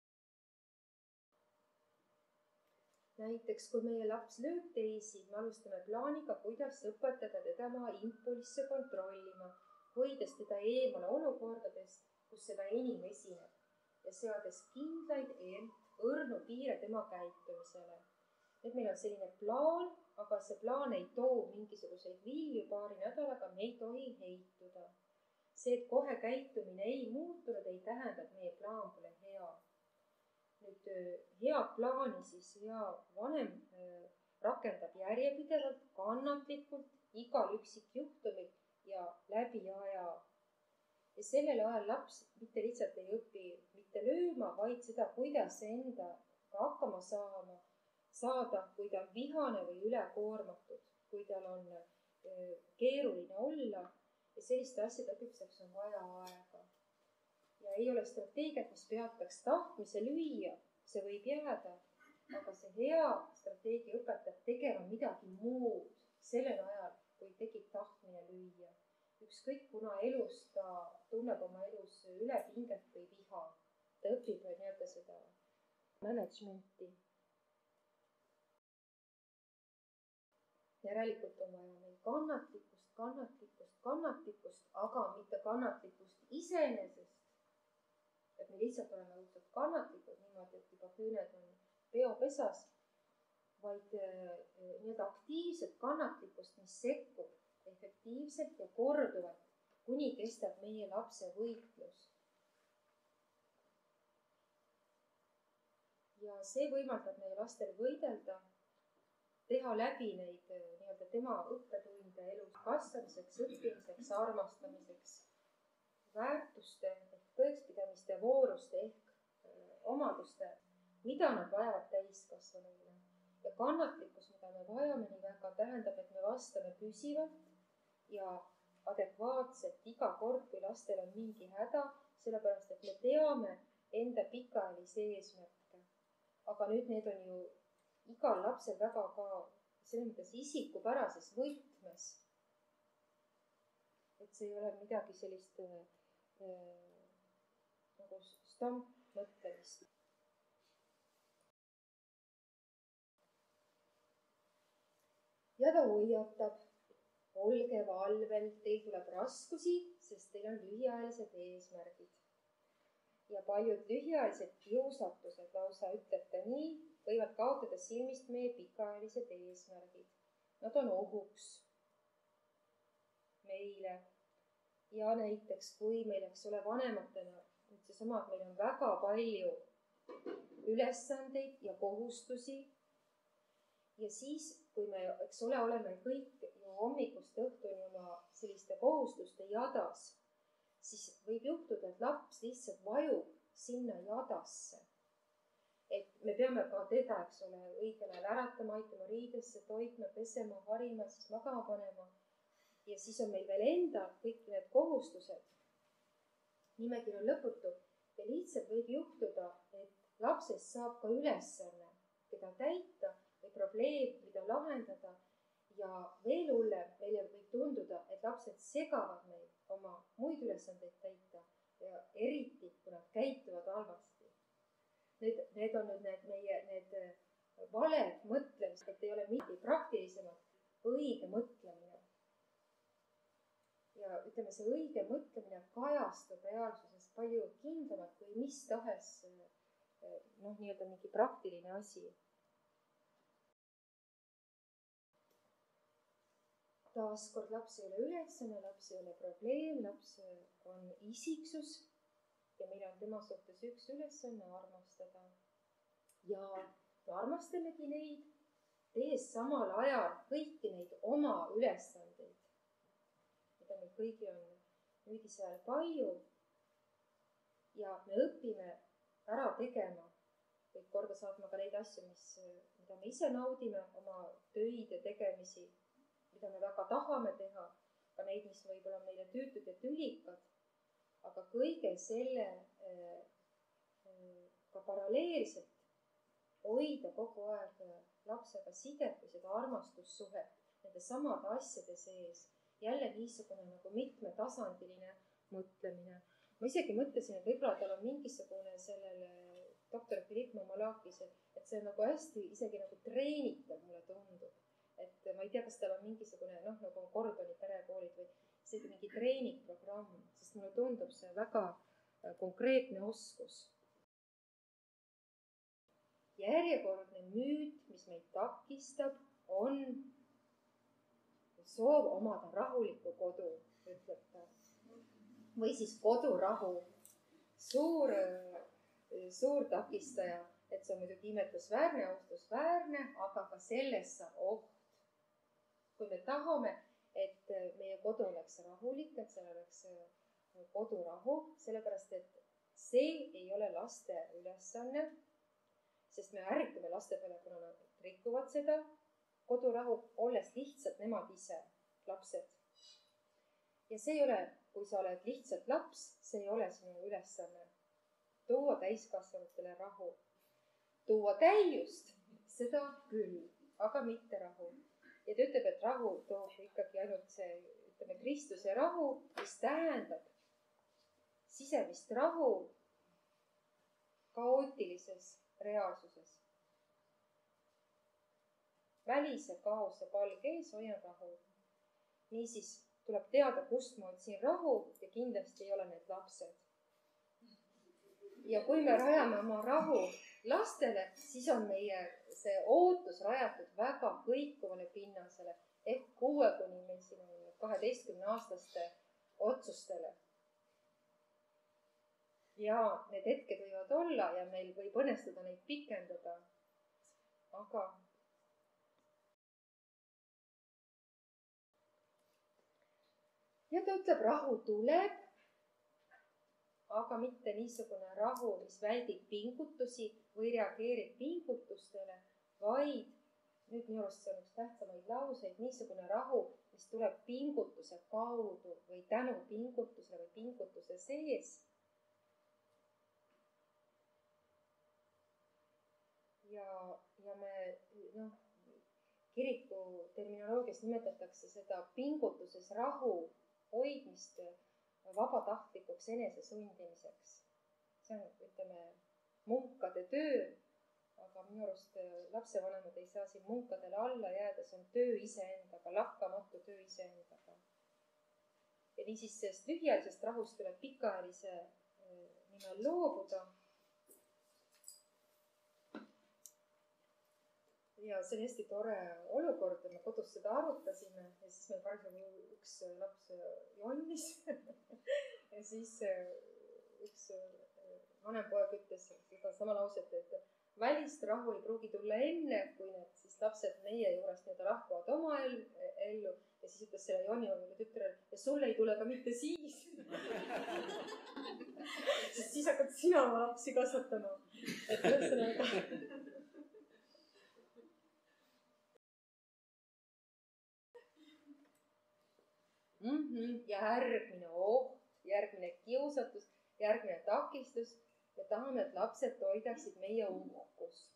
Näiteks, kui meie laps lööb teisi, me alustame plaaniga, kuidas õpetada teda oma impulsse kontrollima, hoides teda eemale olukordadest, kus seda enim esineb ja seades kindlaid õrnu piire tema käitumisele. Et meil on selline plaan, aga see plaan ei too mingisuguseid vilju paari nädalaga, me ei tohi heituda. See, et kohe käitumine ei muutunud, ei tähenda, et meie plaan pole hea. Nüüd head plaani siis hea vanem rakendab järjepidevalt, kannatlikult, igal üksik juhtumil ja läbi aja. Ja sellel ajal laps mitte lihtsalt ei õpi mitte lööma, vaid seda, kuidas enda hakkama saama, saada, kui ta on vihane või ülekoormatud, kui tal on keeruline olla ja selliste asjade õpimiseks on vaja aega. Ja ei ole strateegiat, mis peataks tahtmise lüüa, see võib jääda, aga see hea strateegia õpetab tegema midagi muud sellel ajal, kui tekib tahtmine lüüa. Ükskõik, kuna elus ta tunneb oma elus ülepinget või viha. Ta õpib nii-öelda seda managementi. järelikult on vaja meil kannatlikkust, kannatlikkust, kannatlikkust, aga mitte kannatlikkust iseenesest. Et me lihtsalt oleme õudselt kannatlikud niimoodi, et juba küüned on peopesas, vaid nii-öelda aktiivset kannatlikkust, mis sekkub efektiivselt ja korduvalt, kuni kestab meie lapse võitlus. Ja see võimaldab meie lastel võidelda, teha läbi neid nii-öelda tema õppetunde elus kasvamiseks, õppimiseks, armastamiseks, väärtuste ehk tõekspidamiste, vooruste ehk omaduste, mida nad vajavad täiskasvanuna. Ja kannatlikkus, mida me vajame nii väga, tähendab, et me vastame püsivalt ja adekvaatselt iga kord, kui lastel on mingi häda, sellepärast, et me teame enda pikaajalisi eesmärke. Aga nüüd need on ju igal lapsel väga ka selles mõttes isikupärases võtmes. Et see ei ole midagi sellist äh, nagu stampmõtlemist. Ja ta hoiatab, olge valvel, teil tuleb raskusi, sest teil on lühiajalised eesmärgid. Ja paljud lühiajalised kiusatused, lausa ütleb ta nii, võivad kaotada silmist meie pikaajalised eesmärgid. Nad on ohuks meile. Ja näiteks, kui meil, eks ole, vanematena, nüüd seesama, et meil on väga palju ülesandeid ja kohustusi. Ja siis, kui me, eks ole, oleme kõik ju hommikust õhtuni oma selliste kohustuste jadas, siis võib juhtuda, et laps lihtsalt vajub sinna jadasse. Et me peame ka teda, eks ole, õigel ajal äratama, aitama riidesse, toitma, pesema, harima, siis magama panema. Ja siis on meil veel enda kõik need kohustused. Nimekiri on lõputu ja lihtsalt võib juhtuda, et lapsest saab ka ülesanne, keda täita või probleem, mida lahendada. Ja veel hullem, meile võib tunduda, et lapsed segavad meil oma muid ülesandeid täita ja eriti, kui nad käituvad halvasti. Need, need on nüüd need meie need valed mõtlemised, et ei ole midagi praktilisemalt õige mõtlemine. Ja ütleme, see õige mõtlemine kajastub reaalsuses palju kindlamalt kui mis tahes noh, nii-öelda mingi praktiline asi. Taaskord laps ei ole ülesanne, laps ei ole probleem, laps on isiksus. Ja meil on tema suhtes üks ülesanne armastada. Ja me armastamegi neid, tehes samal ajal kõiki neid oma ülesandeid, mida meil kõigil on nüüdisajal palju. Ja me õpime ära tegema või korda saatma ka neid asju, mis, mida me ise naudime, oma töid ja tegemisi, mida me väga tahame teha, ka neid, mis võib-olla meile tüütud ja tülikad. Aga kõige selle äh, äh, ka paralleelselt hoida kogu aeg lapsega sidet või seda armastussuhet nende samade asjade sees. Jälle niisugune nagu mitmetasandiline mõtlemine. Ma isegi mõtlesin, et võib-olla tal on mingisugune sellele doktor Philipp Mamalakis, et see on nagu hästi isegi nagu treenitav, mulle tundub. Et ma ei tea, kas tal on mingisugune, noh, nagu Kordoni perekoolid või see mingi treeningprogramm, sest mulle tundub see väga konkreetne oskus. Järjekordne müüt, mis meid takistab, on soov omada rahulikku kodu, ütleb ta. Või siis kodurahu. Suur, suur takistaja, et see on muidugi imetlusväärne, austusväärne, aga ka sellest saab oht. Kui me tahame, et meie kodu oleks rahulik, et seal oleks kodurahu, sellepärast, et see ei ole laste ülesanne, sest me ärritame laste peale, kuna nad rikuvad seda kodurahu, olles lihtsalt nemad ise, lapsed. Ja see ei ole, kui sa oled lihtsalt laps, see ei ole sinu ülesanne. Tuua täiskasvanutele rahu. Tuua täiust, seda küll, aga mitte rahu. Ja ta ütleb, et rahu toob ikkagi ainult see, ütleme, Kristuse rahu, mis tähendab, sisemist rahu kaootilises reaalsuses. Välise kaose palge ees hoian rahu. Niisiis tuleb teada, kust ma otsin rahu ja kindlasti ei ole need lapsed. Ja kui me rajame oma rahu lastele, siis on meie see ootus rajatud väga kõikuvale pinnasele ehk kuue kuni meil siin on kaheteistkümne aastaste otsustele. Ja need hetked võivad olla ja meil võib õnnestuda neid pikendada. Aga ja ta ütleb, rahu tuleb, aga mitte niisugune rahu, mis väldib pingutusi või reageerib pingutustele, vaid nüüd minu arust see on üks tähtsamaid lauseid, niisugune rahu, mis tuleb pingutuse kaudu või tänu pingutusele või pingutuse sees. Ja, ja me, noh, kiriku terminoloogias nimetatakse seda pingutuses rahu hoidmist vabatahtlikuks enesesundimiseks. See on, ütleme, munkade töö, aga minu arust lapsevanemad ei saa siin munkadele alla jääda, see on töö iseendaga, lakkamatu töö iseendaga. Ja niisiis sellest lühiajalisest rahust tuleb pikaajalise nimel loobuda. Ja see on hästi tore olukord, me kodus seda arutasime ja siis meil parasjagu üks laps jonnis ja siis üks vanem poeg ütles seda sama lauset, et välist rahu ei pruugi tulla enne, kui need siis lapsed meie juurest nii-öelda lahkuvad oma ellu ja siis ütles selle jonnivale tütrele, ja sulle ei tule ka mitte siis. Sest siis hakkad sina oma lapsi kasvatama. Et ühesõnaga Mm-hmm. Ja järgmine oht, järgmine kiusatus, järgmine takistus. Me tahame, et lapsed toidaksid meie uhkust.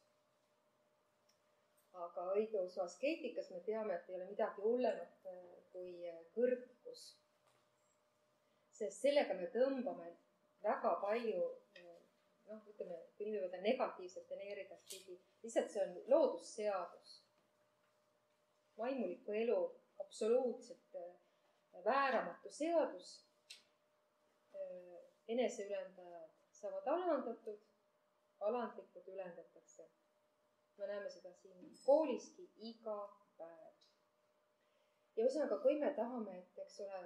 Aga õigeusu askeetikas me teame, et ei ole midagi hullemat kui kõrgus. Sest sellega me tõmbame väga palju, noh, ütleme, kui nii võtta negatiivset energiat pidi. Lihtsalt see on loodusseadus. Vaimuliku elu absoluutselt vääramatu seadus, eneseülendajad saavad alandatud, alandlikud ülendatakse. Me näeme seda siin kooliski iga päev. Ja ühesõnaga, kui me tahame, et eks ole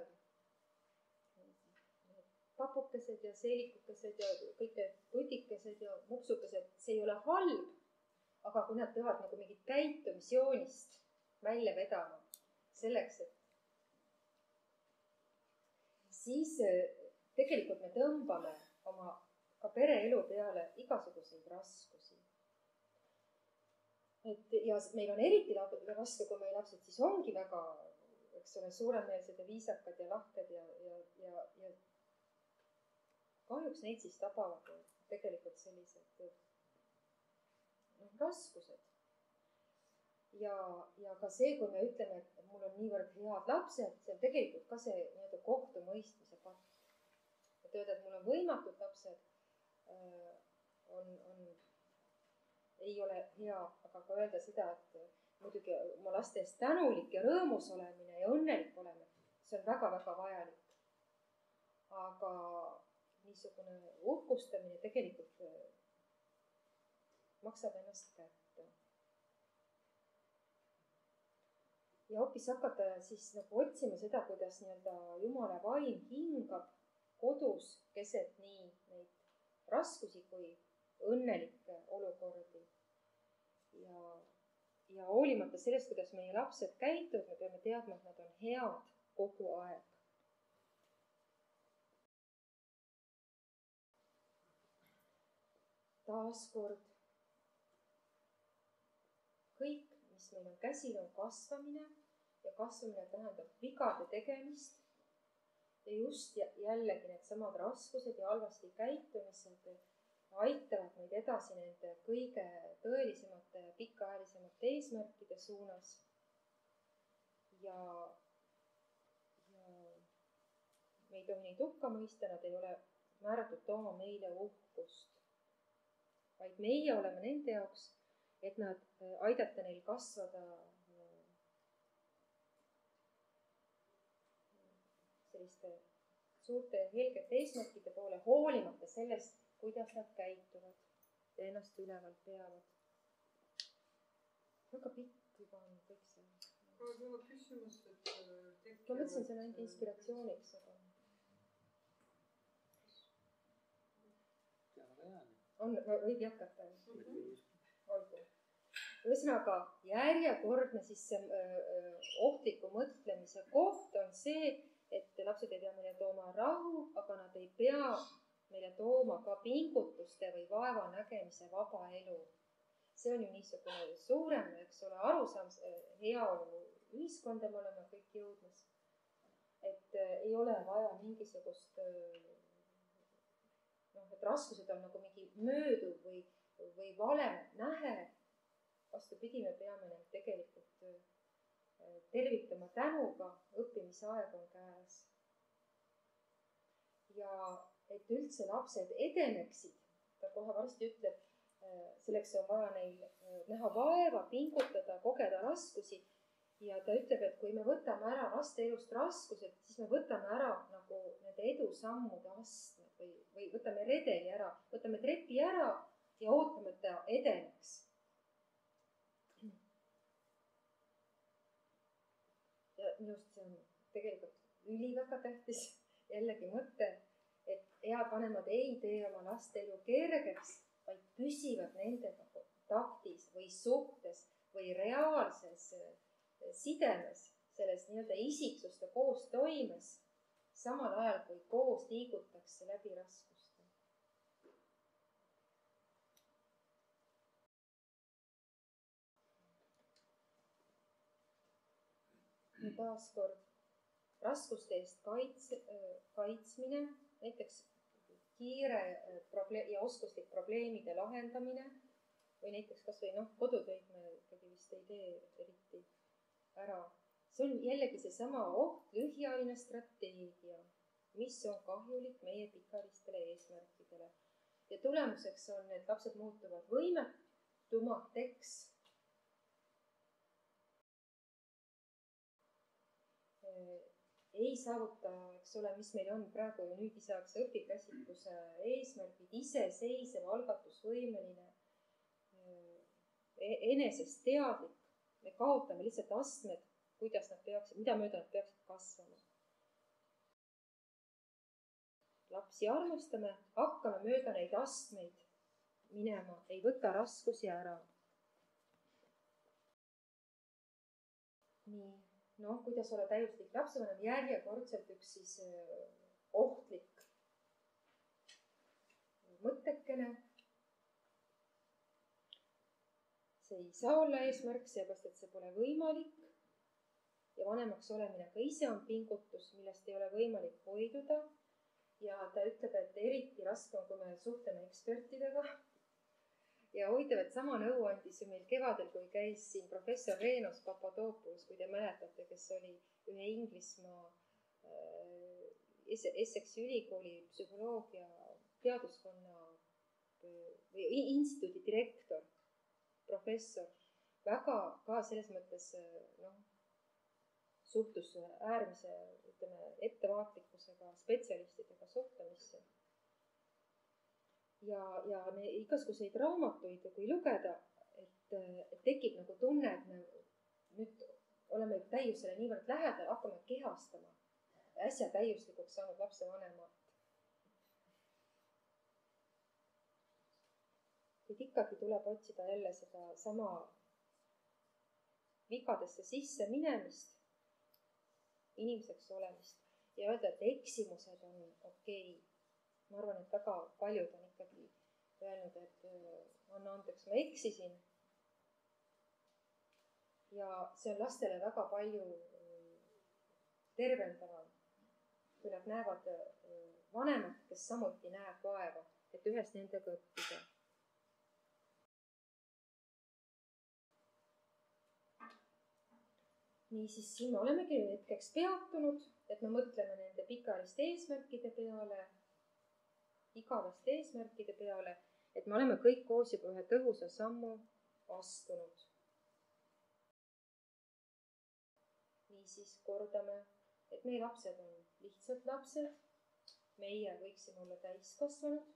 papukesed ja seelikukesed ja kõik need tutikesed ja mupsukesed, see ei ole halb, aga kui nad peavad nagu mingit käitumisjoonist välja vedama selleks, et siis tegelikult me tõmbame oma ka pereelu peale igasuguseid raskusi. Et, ja meil on eriti raske, kui meie lapsed siis ongi väga, eks ole, suuremeelsed ja viisakad ja lahked ja, ja, ja, ja kahjuks neid siis tabavad tegelikult sellised no, raskused. Ja, ja ka see, kui me ütleme, et mul on niivõrd head lapsed, see on tegelikult ka see nii-öelda kohtumõistmise part. Et öelda, et mul on võimatud lapsed, on, on, ei ole hea, aga ka öelda seda, et muidugi oma laste eest tänulik ja rõõmus olemine ja õnnelik olemine, see on väga-väga vajalik. Aga niisugune uhkustamine tegelikult maksab ennast kätte. Ja hoopis hakata siis nagu otsima seda, kuidas nii-öelda Jumala vaim hingab kodus keset nii neid raskusi kui õnnelikke olukordi. Ja, ja hoolimata sellest, kuidas meie lapsed käituvad, me peame teadma, et nad on head kogu aeg. Taaskord kõik, mis meil on käsil, on kasvamine ja kasvamine tähendab vigade tegemist ja just jällegi need samad raskused ja halvasti käitumised aitavad meid edasi nende kõige tõelisemate ja pikaajalisemate eesmärkide suunas ja, ja me ei tohi neid hukka mõista, nad ei ole määratud tooma meile uhkust, vaid meie oleme nende jaoks, et nad aidata neil kasvada selliste suurte helgete eesmärkide poole, hoolimata sellest, kuidas nad käituvad ja ennast üleval peavad. väga pikk juba on kõik see. Aga ma küsimus, et tekivad... ma mõtlesin, see on ainult inspiratsiooniks, aga... on, võib jätkata. olgu. Ühesõnaga, järjekordne siis see ohtliku mõtlemise koht on see, et lapsed ei pea meile tooma rahu, aga nad ei pea meile tooma ka pingutuste või vaeva nägemise vaba elu. See on ju niisugune suurem, eks ole, arusaam heaolu ühiskonda me oleme kõik jõudmas. Et ei ole vaja mingisugust, noh, et raskused on nagu mingi mööduv või, või vale nähe. Vastupidi, me peame neid tegelikult tervitama tänuga, õppimise aeg on käes. Ja et üldse lapsed edeneksid, ta kohe varsti ütleb, selleks on vaja neil näha vaeva, pingutada, kogeda raskusi. Ja ta ütleb, et kui me võtame ära laste elust raskused, siis me võtame ära nagu nende edusammude astmed või, või võtame redeli ära, võtame trepi ära ja ootame, et ta edeneks. Ja just see on tegelikult üliväga tähtis jällegi mõte, et head vanemad ei tee oma laste elu kergeks, vaid püsivad nendega kontaktis või suhtes või reaalses sidemes, selles nii-öelda isiksuste koos toimes, samal ajal kui koos liigutakse läbi raskuste. Taaskord raskuste eest kaits, kaitsmine, näiteks kiire probleem ja oskuslik probleemide lahendamine või näiteks kas või noh, kodutöid me ikkagi vist ei tee eriti ära. See on jällegi seesama oht, lühiajaline strateegia, mis on kahjulik meie pikaajalistele eesmärkidele. Ja tulemuseks on, et lapsed muutuvad võimetumateks ei saavuta, eks ole, mis meil on praegu ja nüüdisaegse õpikäsitluse eesmärgid, iseseisev, algatusvõimeline, enesest teadlik. Me kaotame lihtsalt astmed, kuidas nad peaksid, mida mööda nad peaksid kasvama. Lapsi armastame, hakkame mööda neid astmeid minema, ei võta raskusi ära. Nii. Noh, kuidas olla täiuslik lapsevanem, järjekordselt üks siis ohtlik mõttekene. See ei saa olla eesmärk, seepärast, et see pole võimalik. Ja vanemaks olemine ka ise on pingutus, millest ei ole võimalik hoiduda. Ja ta ütleb, et eriti raske on, kui me suhtleme ekspertidega. Ja hoidav, et sama nõu andis ju meil kevadel, kui käis siin professor Renos Papadopoulos, kui te mäletate, kes oli ühe Inglismaa äh, Essexi ülikooli psühholoogia teaduskonna või instituudi direktor, professor. Väga ka selles mõttes noh, suhtus äärmise ütleme, ettevaatlikkusega spetsialistidega suhtlemisse. Ja, ja me igasuguseid raamatuid, kui lugeda, et, et tekib nagu tunne, et me nüüd oleme täiusele niivõrd lähedal, hakkame kehastama äsja täiuslikuks saanud lapsevanemat. Kuid ikkagi tuleb otsida jälle seda sama vigadesse sisse minemist, inimeseks olemist ja öelda, et eksimused on okei. Ma arvan, et väga paljud on ikkagi öelnud, et anna andeks, ma eksisin. Ja see on lastele väga palju tervendavam, kui nad näevad vanemat, kes samuti näeb vaeva, et ühest nendega õppida. Nii siis siin me olemegi hetkeks peatunud, et me mõtleme nende pikaajaliste eesmärkide peale. igaveste eesmärkide peale, et me oleme kõik koos juba ühe tõhusa sammu astunud. Niisiis kordame, et meie lapsed on lihtsalt lapsed, meie võiksime olla täiskasvanud.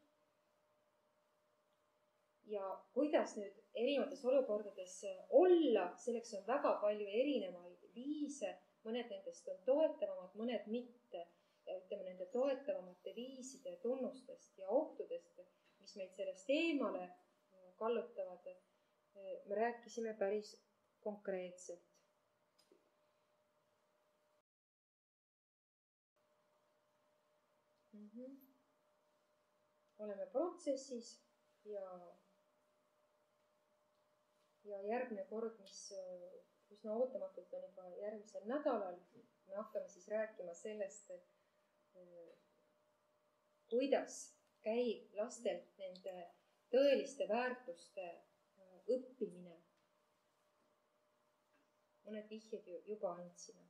Ja kuidas nüüd erinevates olukordades olla, selleks on väga palju erinevaid viise, mõned nendest on toetavamad, mõned mitte. Ja ütleme nende toetavamate viiside tunnustest ja ohtudest, mis meid sellest eemale kallutavad, me rääkisime päris konkreetselt. Mm-hmm. Oleme protsessis ja, ja järgmine kord, mis üsna ootamatult on juba järgmisel nädalal, me hakkame siis rääkima sellest, kuidas käib lastel nende tõeliste väärtuste õppimine. Mõned vihjed juba andsime.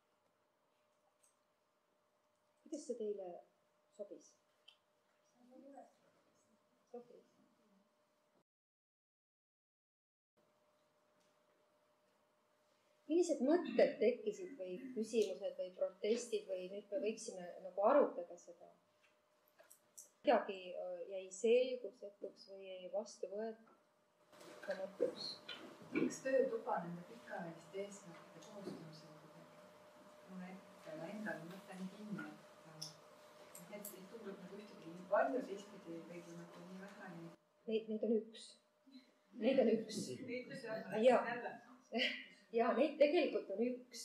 Kuidas see teile sobis? Sobis. Millised mõtted tekkisid või küsimused või protestid või nüüd me võiksime nagu arutada seda? Midagi jäi selgusetuks või jäi vastuvõetamatuks? Miks töötuba nende pikaajaliste eesmärkide koostamisel? Mulle endal mõtlen kinni, et need tuleb nagu ühtegi nii palju, teistpidi veidi nagu nii vähe. Neid, neid on üks. Neid on üks. Ja, ja neid tegelikult on üks.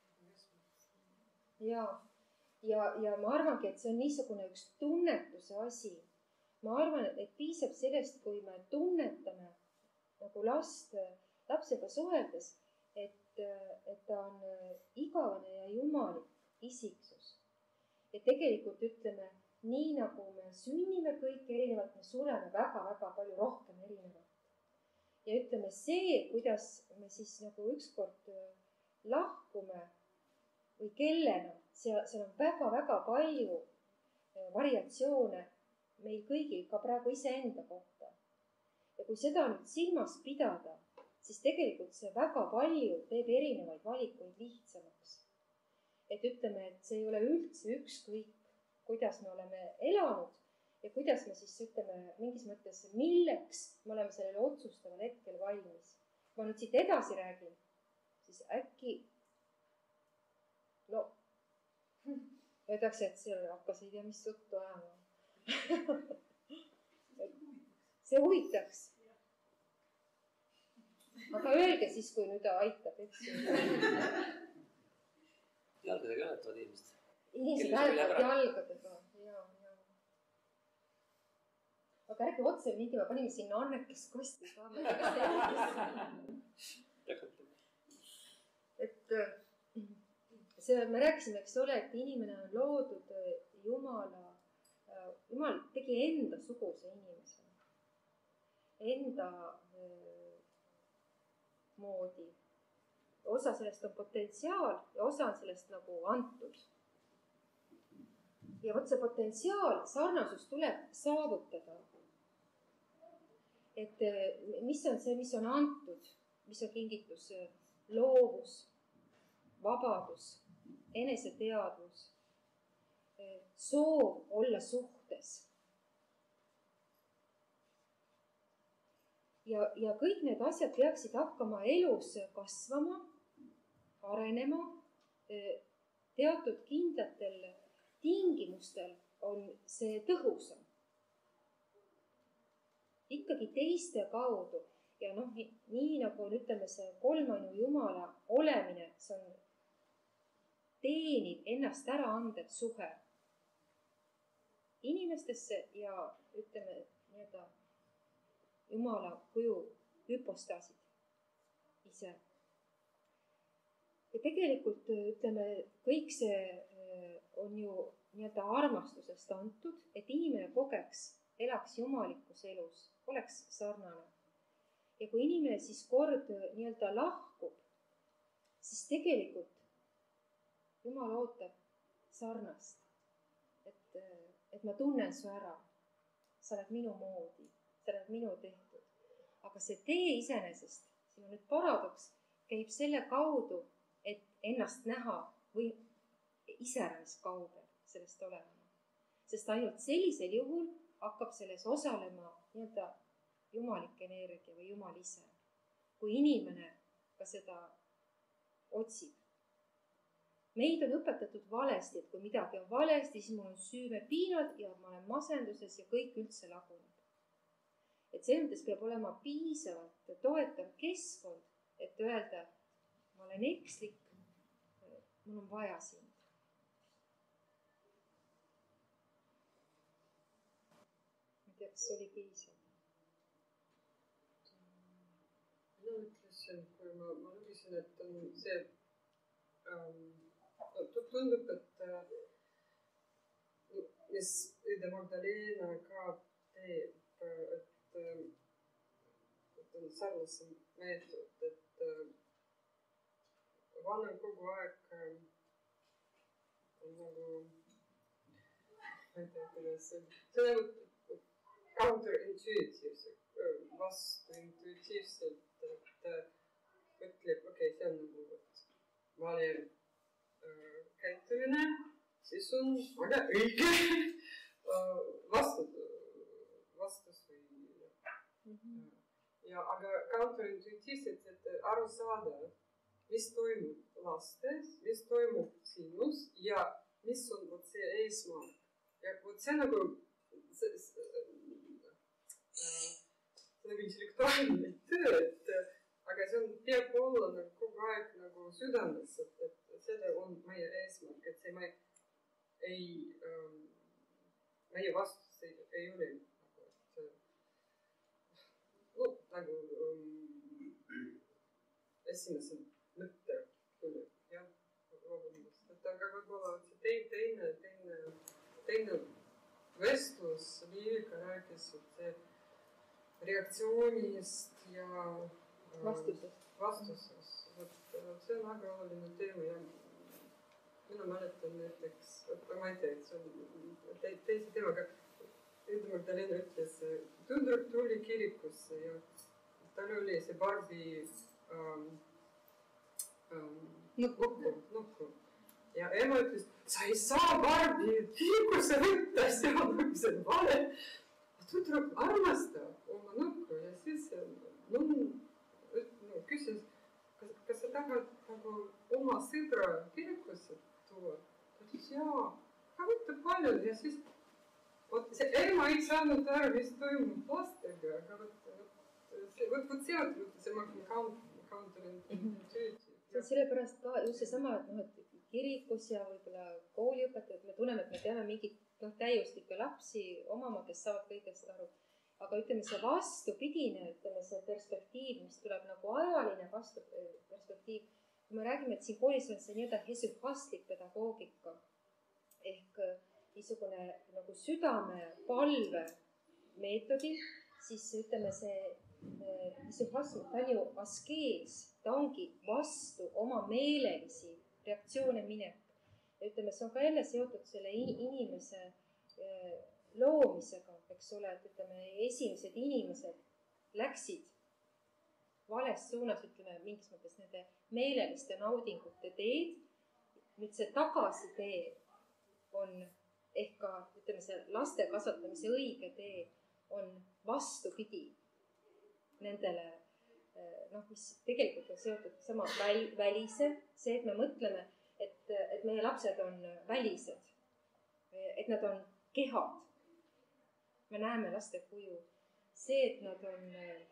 Ja, ja, ja ma arvangi, et see on niisugune üks tunnetuse asi. Ma arvan, et piisab sellest, kui me tunnetame nagu last, lapsega suheldes, et, et ta on igavene ja jumalik isiksus. Ja tegelikult ütleme, nii nagu me sünnime kõik erinevalt, me sureme väga-väga palju rohkem erinevalt. Ja ütleme see, kuidas me siis nagu ükskord lahkume või kellena, seal, seal on väga-väga palju variatsioone meil kõigil ka praegu iseenda kohta. Ja kui seda nüüd silmas pidada, siis tegelikult see väga palju teeb erinevaid valikuid lihtsamaks. Et ütleme, et see ei ole üldse ükskõik, kuidas me oleme elanud ja kuidas me siis ütleme mingis mõttes, milleks me oleme sellele otsustaval hetkel valmis. Ma nüüd siit edasi räägin, siis äkki, no, öeldakse, et seal hakkas ei tea, mis juttu ajama. See huvitaks. Aga öelge siis, kui nüüd aitab, eks ju. Jalgadega hääletavad inimesed. Inimesed hääletavad jalgadega, jaa, jaa. Aga ärge otse mingi, ma panime sinna annekest kosti ka. Et see, me rääkisime, eks ole, et inimene on loodud Jumala, Jumal tegi enda suguse inimese. Enda moodi. Osa sellest on potentsiaal ja osa on sellest nagu antud. Ja võt see potentsiaal, sarnasus tuleb saavutada. Et mis on see, mis on antud, mis on kingitus, loovus, vabadus, eneseteadvus, soov olla suhtes. Ja, ja kõik need asjad peaksid hakkama elus kasvama, arenema, teatud kindlatel tingimustel on see tõhusam. Ikkagi teiste kaudu ja noh, nii nagu on, ütleme, see kolmainu Jumala olemine, see on teenib ennast ära andev suhe inimestesse ja ütleme, nii-öelda Jumala kuju hüpostaasid ise. Ja tegelikult ütleme, kõik see on ju nii-öelda armastusest antud, et inimene kogeks, elaks jumalikus elus, oleks sarnane. Ja kui inimene siis kord nii-öelda lahkub, siis tegelikult Jumal ootab sarnast, et, et ma tunnen su ära, sa oled minu moodi, sa oled minu tehtud. aga see tee iseenesest, siin on nüüd paradoks, käib selle kaudu, et ennast näha või iseäranis kaugel sellest olema. Sest ainult sellisel juhul hakkab selles osalema nii-öelda jumalik energia või jumal ise. Kui inimene ka seda otsib. Meid on õpetatud valesti, et kui midagi on valesti, siis mul on süümepiinad ja ma olen masenduses ja kõik üldse laguneb. Et see mõttes peab olema piisavalt toetav keskkond, et öelda, et ma olen ekslik, mul on vaja sind. Ma ei tea, kas see oli piisav. Mina ütlesin, kui ma, ma lugesin, et on see ähm, tundub, et äh, mis Ida Magdalena ka teeb, et, et on sarnasem meetod, et äh, vanem kogu aeg äh, on nagu, ma ei tea, kuidas see, see on nagu counterintuitive, vastuintuitiivselt, et äh, ütleb, okei okay,, see on nagu vale äh, käitumine, siis on väga õige vastus, vastus või mm-hmm. ja aga counterintuitiivselt, et aru saada, mis toimub lastes, mis toimub sinus ja mis on vot see eesmärk. Ja vot see nagu see, see, see nagu intellektuaalne töö, et aga see on, peab olla nagu kogu aeg nagu südames, et, et seda on meie eesmärk, et see me ei, ähm, meie vastus ei, ei ole nagu, et no, nagu um, esimese mõtte küll, jah, vabandust, et aga võib-olla see teine, teine, teine vestlus Liivika rääkis, et see reaktsioonist ja Vastuses. Vastuses. Et, see on väga oluline teema ja mina mäletan näiteks, ma ei tea, et see on te, teise teemaga, Ida Magdalena ütles, tundub tuli kirikusse ja tal oli see Barbi ähm, ähm, nukku, nukku. Ja ema ütles, sa ei saa Barbi kirikusse võtta, see on nagu see vale. Tundub armastab oma nukku ja siis nunn küsis, kas, kas sa tahad nagu oma sõdra kirikusse tuua? Ta ütles, jaa, aga võtta palju ja siis vot see ema ei saanud aru, mis toimub lastega, aga vot, vot, vot see on see counterintuitive. See on sellepärast ka just seesama, et, noh, et kirikus ja võib-olla kooliõpetajad, me tunneme, et me teame mingit noh, täiuslikke lapsi omama, kes saavad kõigest aru. Aga ütleme, see vastupidine, ütleme, see perspektiiv, mis tuleb nagu ajaline vastu perspektiiv, kui me räägime, et siin koolis on see nii-öelda hesyphastlik pedagoogika ehk niisugune nagu südame palve meetodi, siis ütleme, see hesyphastlik, ta on ju askees, ta ongi vastu oma meelelisi reaktsioone minek. Ja ütleme, see on ka jälle seotud selle inimese loomisega, eks ole, et ütleme, esimesed inimesed läksid vales suunas, ütleme, mingis mõttes nende meeleliste naudingute teed. Nüüd see tagasitee on ehk ka, ütleme, see laste kasvatamise õige tee on vastupidi nendele, noh, mis tegelikult on seotud sama väl, välise, see, et me mõtleme, et, et meie lapsed on välised, et nad on kehad. Me näeme laste kuju. See, et nad on,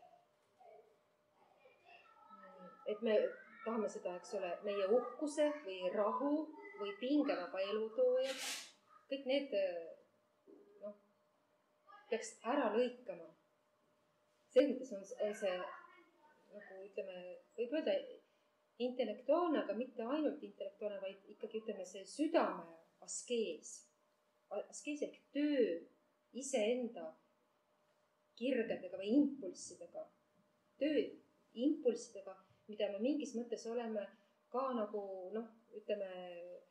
et me tahame seda, eks ole, meie uhkuse või rahu või pingevaba elutoojad, kõik need, noh, peaks ära lõikama. Selles mõttes on, on see, nagu ütleme, võib öelda intellektuaalne, aga mitte ainult intellektuaalne, vaid ikkagi ütleme see südame askees. Askees ehk töö iseenda kirgedega või impulssidega, töö impulssidega, mida me mingis mõttes oleme ka nagu, noh, ütleme,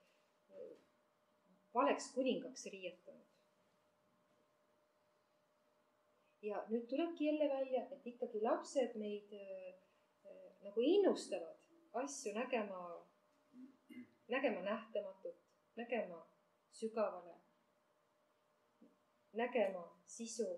valeks kuningaks riietanud. ja nüüd tulebki jälle välja, et ikkagi lapsed meid äh, nagu innustavad asju nägema, nägema nähtamatut, nägema sügavale, nägema sisu.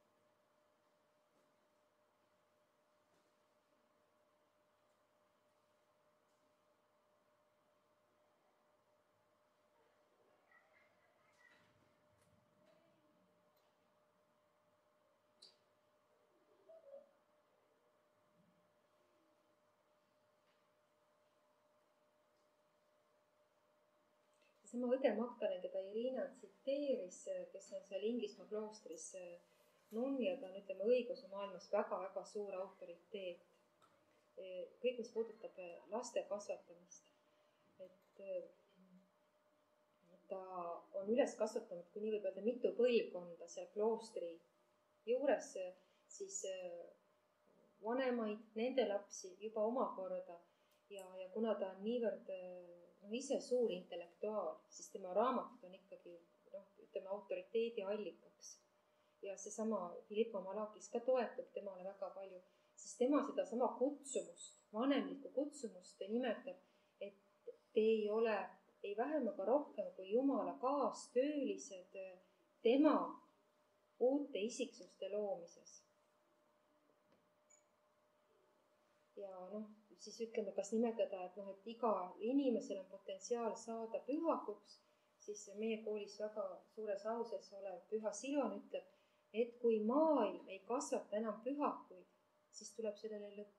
sama õde Magdalene, keda Irina tsiteeris, kes on seal Inglismaa kloostris nunn ja ta on, ütleme, õigeusu-maailmas väga-väga suur autoriteet. Kõik, mis puudutab laste kasvatamist. Et ta on üles kasvatanud, kui nii võib öelda, mitu põlvkonda seal kloostri juures, siis vanemaid, nende lapsi juba omakorda. Ja, ja kuna ta on niivõrd no, ise suur intellektuaal, siis tema raamatud on ikkagi, noh, ütleme, autoriteedi allikaks. Ja seesama Filippo Malakis ka toetub temale väga palju, siis tema seda sama kutsumust, vanemlikku kutsumust nimetab, et te ei ole ei vähem ega rohkem kui Jumala kaastöölised tema uute isiksuste loomises. Ja noh, siis ütleme, kas nimetada, et noh, et iga inimesel on potentsiaal saada pühakuks, siis meie koolis väga suures auses olev Püha Silvan ütleb, et kui maailm ei kasvata enam pühakuid, siis tuleb sellele lõpp.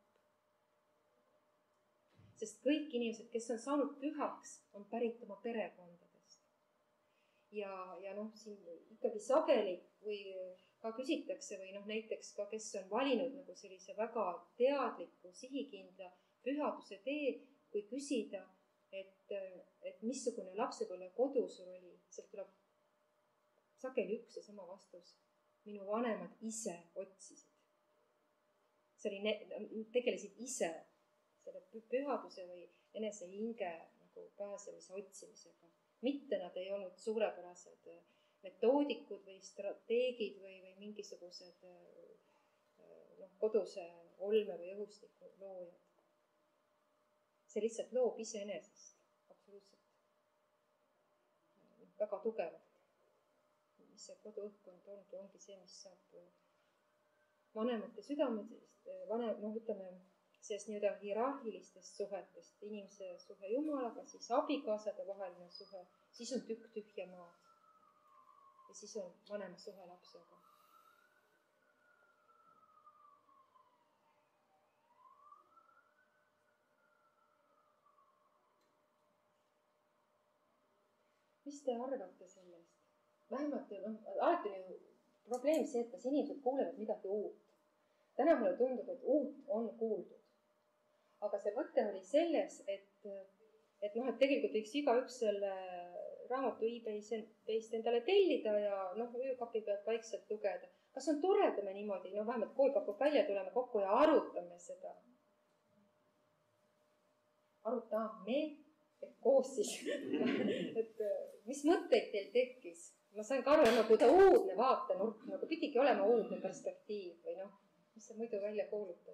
Sest kõik inimesed, kes on saanud pühaks, on pärit oma perekondadest. Ja, ja noh, siin ikkagi sageli või ka küsitakse või noh, näiteks ka, kes on valinud nagu sellise väga teadliku, sihikindla pühaduse tee, kui küsida, et, et missugune lapsepõlve kodu sul oli, sealt tuleb sageli üks ja sama vastus. Minu vanemad ise otsisid. See oli, tegelesid ise selle pühaduse või enese hinge nagu pääsemise otsimisega. Mitte nad ei olnud suurepärased metoodikud või strateegid või, või mingisugused noh, koduse olme või õhustiku loojad. See lihtsalt loob iseenesest absoluutselt väga tugevalt. Mis see koduõhkkond ongi, ongi see, mis saab vanemate südametest, vanem, noh, ütleme, sellest nii-öelda hierarhilistest suhetest, inimese suhe Jumalaga, siis abikaasade vaheline suhe, siis on tükk tühja maad. Ja siis on vanema suhe lapsega. Mis te arvate sellest? Vähemalt, noh, alati on ju probleem see, et kas inimesed kuulevad midagi uut. Täna mulle tundub, et uut on kuuldud. Aga see võte oli selles, et, et, noh, et tegelikult võiks igaüks selle raamatu eBay'st endale tellida ja noh, öökapi pealt vaikselt lugeda. Kas on tore, kui me niimoodi, no vähemalt koolkapub välja, tuleme kokku ja arutame seda? Arutame, et koos siis. et mis mõtteid teil tekkis? Ma sain ka aru, nagu ta uudne vaatenurk, nagu pidigi olema uudne perspektiiv või noh, mis see muidu välja kuulutab?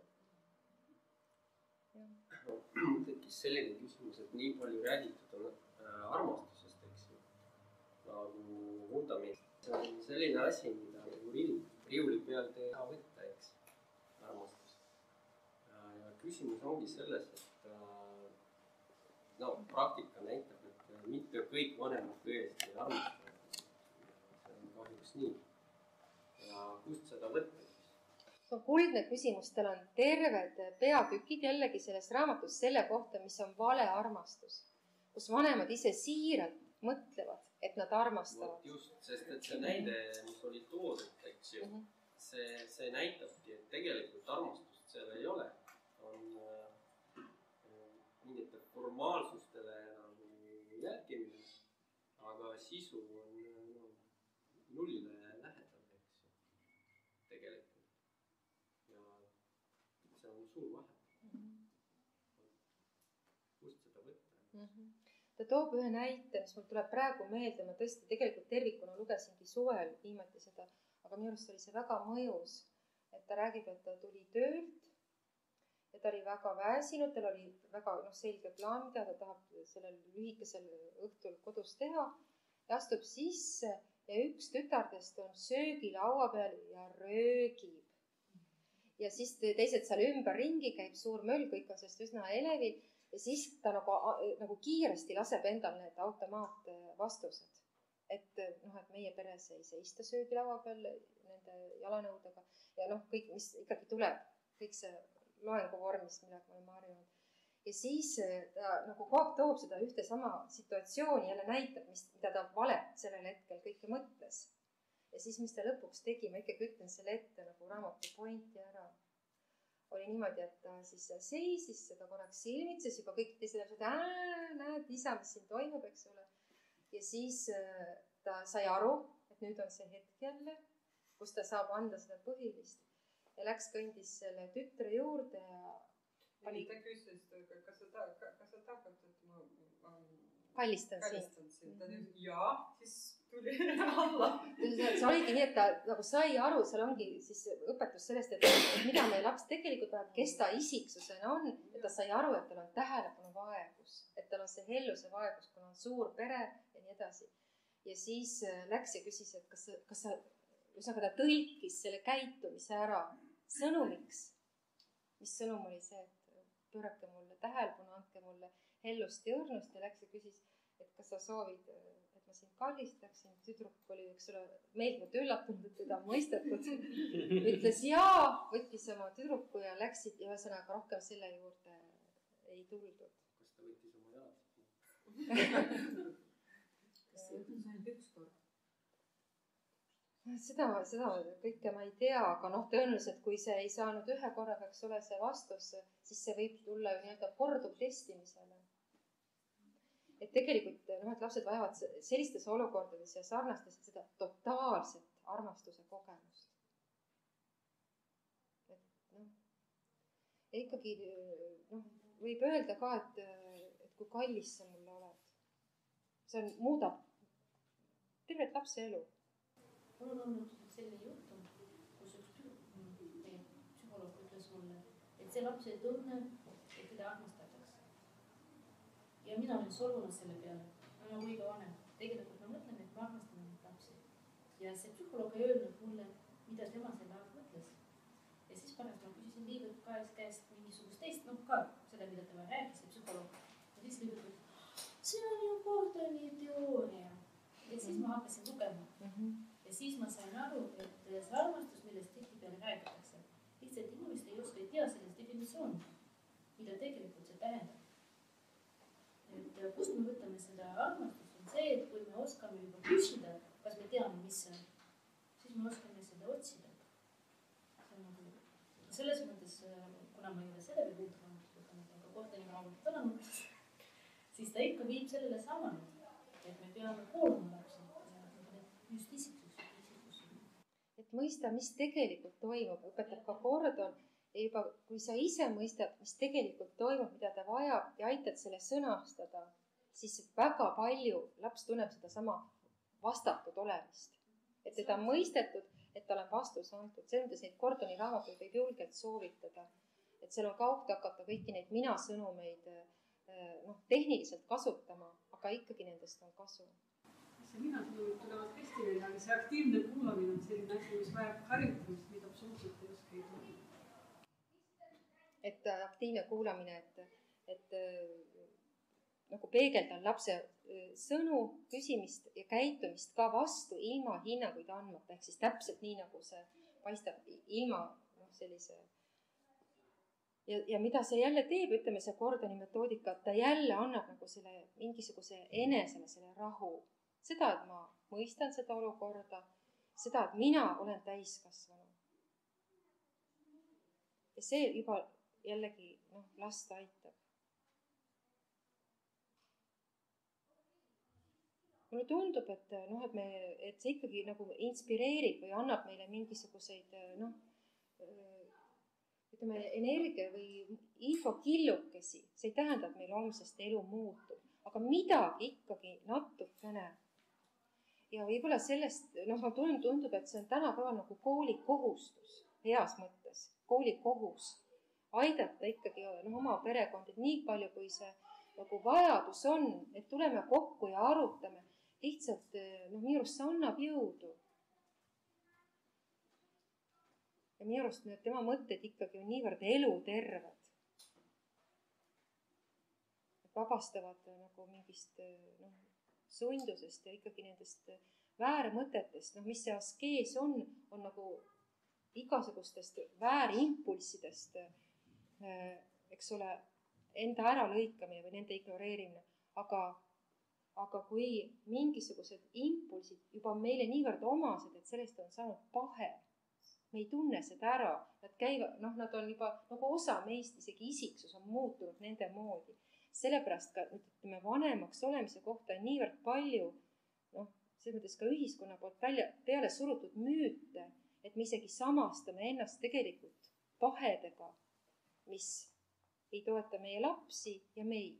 Tekkis selline küsimus, et nii palju räägitud on armastusest, eks ju, nagu vundament. See on selline asi, mida nagu riiuli peal ei saa võtta, eks, armastus. Ja küsimus ongi selles, et no, praktika näitab, et mitte kõik vanemad tõesti armastavad. See on kahjuks nii. Ja kust seda võtta? See on kuldne küsimus, tal on terved peatükid jällegi selles raamatus selle kohta, mis on vale armastus, kus vanemad ise siiralt mõtlevad, et nad armastavad. Just, sest et see näide, mis oli toodud, eks ju, mm-hmm. see, see näitabki, et tegelikult armastust seal ei ole. On äh, mingite formaalsustele nagu jälgimine, aga sisu on no, nullile lähedal, eks ju, tegelikult. See on suur vahe. Mm-hmm. Kust seda võtta? Mm-hmm. Ta toob ühe näite, mis mul tuleb praegu meelde, ma tõesti tegelikult tervikuna lugesingi suvel viimati seda aga minu arust oli see väga mõjus, et ta räägib, et ta tuli töölt ja ta oli väga väsinud, tal oli väga noh, selge plaan, mida ta tahab sellel lühikesel õhtul kodus teha ja astub sisse ja üks tütardest on söögilaua peal ja röögib. Ja siis teised seal ümberringi käib suur möll, kõik on sellest üsna elevil ja siis ta nagu, nagu kiiresti laseb endal need automaatvastused. Et, noh, et meie peres ei seista söögilaua peal nende jalanõudega ja noh, kõik, mis ikkagi tuleb, kõik see loengu vormis, millega ma olen harjunud. Ja siis ta nagu kogu toob seda ühte sama situatsiooni, jälle näitab, mis, mida ta valet sellel hetkel kõike mõtles. Ja siis, mis ta lõpuks tegi, ma ikkagi ütlen selle ette nagu raamatu pointi ära. Oli niimoodi, et ta siis seisis seda korraks silmitses, juba kõik teised täpselt, ää, näed, isa, mis siin toimub, eks ole. Ja siis ta sai aru, et nüüd on see hetk jälle, kus ta saab anda seda põhilist. Ja läks kõndis selle tütre juurde ja oli... Ta küsis, kas sa, ta, kas sa tahad, et ma, ma kallistan sind. sind. Ta ütles, jaa, siis tuli alla. See oligi nii, et ta nagu sai aru, seal ongi siis õpetus sellest, et, et mida meie laps tegelikult vajab, kes ta isiksusena on, et ta sai aru, et tal on tähelepanu vaegus, et tal on see helluse vaegus, kuna on suur pere ja nii edasi. Ja siis läks ja küsis, et kas, kas sa, üsnaga ta tõlkis selle käitumise ära sõnumiks, mis sõnum oli see, et pöörake mulle tähelepanu, andke mulle hellust ja õrnust ja läks ja küsis, et kas sa soovid, et ma sind kallistaksin. Tüdruk oli, eks ole, meeldivalt üllatunud, et teda mõistetud. Ütles jaa, võttis oma tüdruku ja läksid ja ühesõnaga rohkem selle juurde ei tuldud. Kas ta võttis oma jalad? Kas see juhtus ainult üks kord? Seda, seda kõike ma ei tea, aga noh, tõenäoliselt, kui see ei saanud ühe korraga, eks ole, see vastus, siis see võib tulla ju nii-öelda korduv testimisele. Et tegelikult, noh, et lapsed vajavad sellistes olukordades ja sarnastes seda totaalset armastuse kogemust. Et noh, ikkagi, noh, võib öelda ka, et, et kui kallis sa mulle oled. See on, muudab tervet lapse elu. Mul on olnud selline juhtum, kus üks psühholoog ütles mulle, et see laps ei tunne, et teda armastatakse. Ja mina olin solvunud selle peale. Ma olen õige vanem. Tegelikult ma mõtlen, et ma armastan neid lapsi. Ja see psühholoog ei öelnud mulle, mida tema selle ajal mõtles. Ja siis pärast ma küsisin liigut kahest käest mingisugust teist, noh ka seda, mida tema rääkis, see psühholoog. Ja siis liigut ütles, see on ju Gordoni teooria. Ja siis ma hakkasin lugema. Mm-hmm. Ja siis ma sain aru, et see armastus, millest tihti peale räägitakse, lihtsalt inimest ei oska ei tea sellest definitsiooni, mida tegelikult see tähendab. Et kust me võtame seda armastust, on see, et kui me oskame juba küsida, kas me teame, mis see on, siis me oskame seda otsida. See on nagu, selles mõttes, kuna ma ei ole selle või uut raamatut, aga Gordoni raamatut olanud, siis ta ikka viib sellele samale, et me peame kooluma lapsi just isiksus. Et mõista, mis tegelikult toimub, õpetab ka Gordon ja juba kui sa ise mõistad, mis tegelikult toimub, mida ta vajab ja aitad selle sõnastada, siis väga palju laps tunneb seda sama vastatud olemist. Et teda on mõistetud, et tal on vastus antud. See mõttes neid Gordoni raamatuid võib julgelt soovitada. Et seal on kaugti hakata kõiki neid mina sõnumeid noh, tehniliselt kasutama, aga ikkagi nendest on kasu. See mina sõnumid tulevad festivali, aga see aktiivne kuulamine on selline asi, mis vajab harjutamist, mida absoluutselt ei oska ei tule. Et aktiivne kuulamine, et, et nagu peegeldan lapse sõnu, küsimist ja käitumist ka vastu ilma hinnanguid andmata, ehk siis täpselt nii, nagu see paistab ilma noh, sellise. Ja, ja mida see jälle teeb, ütleme see Gordoni metoodika, et ta jälle annab nagu selle mingisuguse enesele selle rahu. Seda, et ma mõistan seda olukorda, seda, et mina olen täiskasvanu. Ja see juba jällegi noh, last aitab. Mulle tundub, et, noh, et, me, et see ikkagi nagu inspireerib või annab meile mingisuguseid noh, ütleme, energia või infokillukesi. See ei tähenda, et meil homsest elu muutub, aga midagi ikkagi natukene. ja võib-olla sellest, noh, ma tunnen, tundub, et see on tänapäeval nagu kooli kohustus, heas mõttes, kooli kohus aidata ikkagi noh, oma perekondi nii palju, kui see nagu vajadus on, et tuleme kokku ja arutame. Lihtsalt, noh, minu arust see annab jõudu. Ja minu arust need tema mõtted ikkagi on niivõrd eluterved. Vabastavad nagu mingist noh, sundusest ja ikkagi nendest väärmõtetest, noh, mis see askees on, on nagu igasugustest väärimpulssidest, eks ole, enda äralõikamine või nende ignoreerimine, aga, aga kui mingisugused impulsid juba meile niivõrd omased, et sellest on saanud pahe, me ei tunne seda ära, nad käivad, noh, nad on juba nagu osa meist, isegi isiksus on muutunud nende moodi. Sellepärast ka, ütleme, vanemaks olemise kohta on niivõrd palju, noh, selles mõttes ka ühiskonna poolt välja, peale surutud müüte, et me isegi samastame ennast tegelikult pahedega, mis ei toeta meie lapsi ja meid.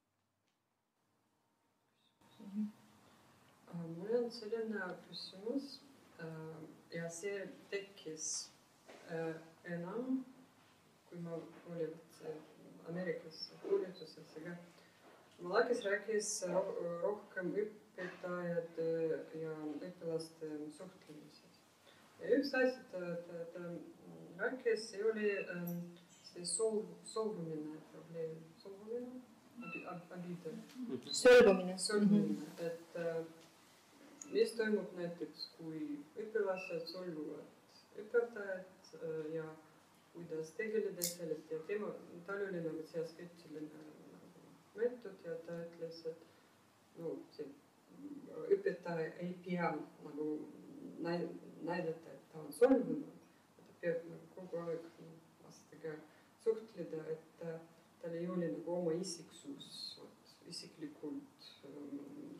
Mm-hmm. Mul on selline küsimus ja see tekkis enam, kui ma olin Ameerikas koolitusesse ka. Malakis rääkis rohkem õpetajad ja õpilaste suhtlemisest. Ja üks asi, ta, ta rääkis, see oli see soov, soovumine probleem. Soovumine? Abide. Solvumine. Solvumine. Et mis toimub näiteks, kui õpilased solvuvad õpetajad ja kuidas tegeleda sellest ja tema, tal oli nagu see sketšiline meetod ja ta ütles, et no, see õpetaja ei pea nagu näidata, et ta on solvunud, ta peab nagu kogu aeg lastega suhtleda, et tal ei ole nagu oma isiksus, isiklikult um,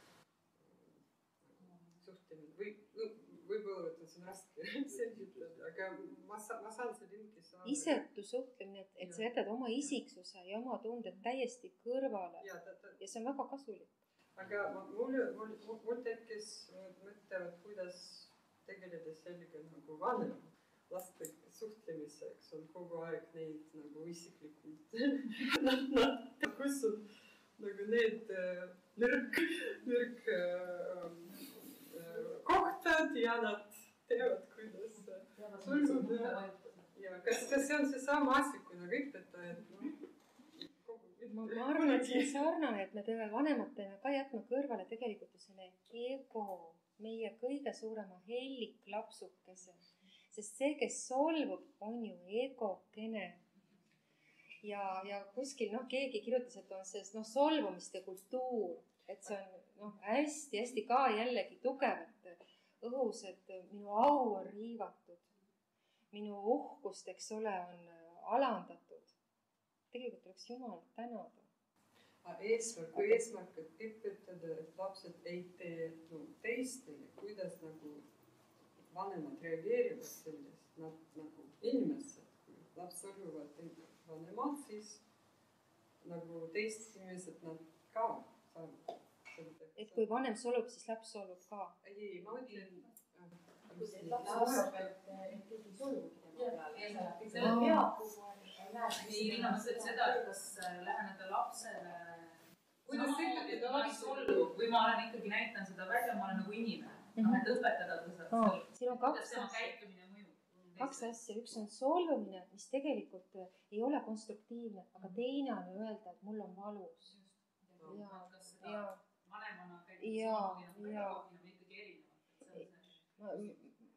suhtlemine või võib-olla, et see on raske selgitada, aga ma, sa, ma saan see linki saada. Isetu suhtlemine, et, et sa jätad oma isiksuse ja oma tunded täiesti kõrvale ja, ta, ta, ja see on väga kasulik. Aga mul, mul, mul tekkis mõtlevad, kuidas tegeleda sellega nagu vanem laste suhtlemiseks on kogu aeg neid nagu isiklikult nad, nad, kus on nagu need nõrk, nõrk kohtad ja nad teavad, kuidas sulguda. Ja kas, kas see on see sama asi, kui nagu õpetajad? Ma, ma arvan, et see on sarnane, et me peame vanematena ka jätma kõrvale tegelikult selle ego, meie kõige suurema hellik lapsukese. Sest see, kes solvub, on ju egokene. Ja, ja kuskil, noh, keegi kirjutas, et on see noh, solvumiste kultuur. Et see on noh, hästi, hästi ka jällegi tugevat õhus, et minu au on riivatud. Minu uhkust, eks ole, on alandatud. Tegelikult oleks Jumalat tänada. Eesmärk, kui eesmärk, et õpetada, et lapsed ei tee no, teistele, kuidas nagu vanemad reageerivad sellest, nad nagu inimesed, kui laps solvuvad vanemad, siis nagu teist inimesed nad ka saavad. Et kui vanem solvub, siis laps solvub ka. Ei, ma mõtlen... Laps arvab, et keegi solvugi tema peale. Selle peab kogu aeg. Nii, Riina mõtleb seda, et kas läheneda lapsele samamoodi, et ma ei solvu või ma olen ikkagi näitan seda välja, ma olen nagu inimene. No, et õpetada seda. Oh, siin on kaks asja. Kaks asja. Üks on solvumine, mis tegelikult ei ole konstruktiivne, aga teine on öelda, et mul on valus. Ja, ja, vanemana ja, ja. ikkagi erinevad.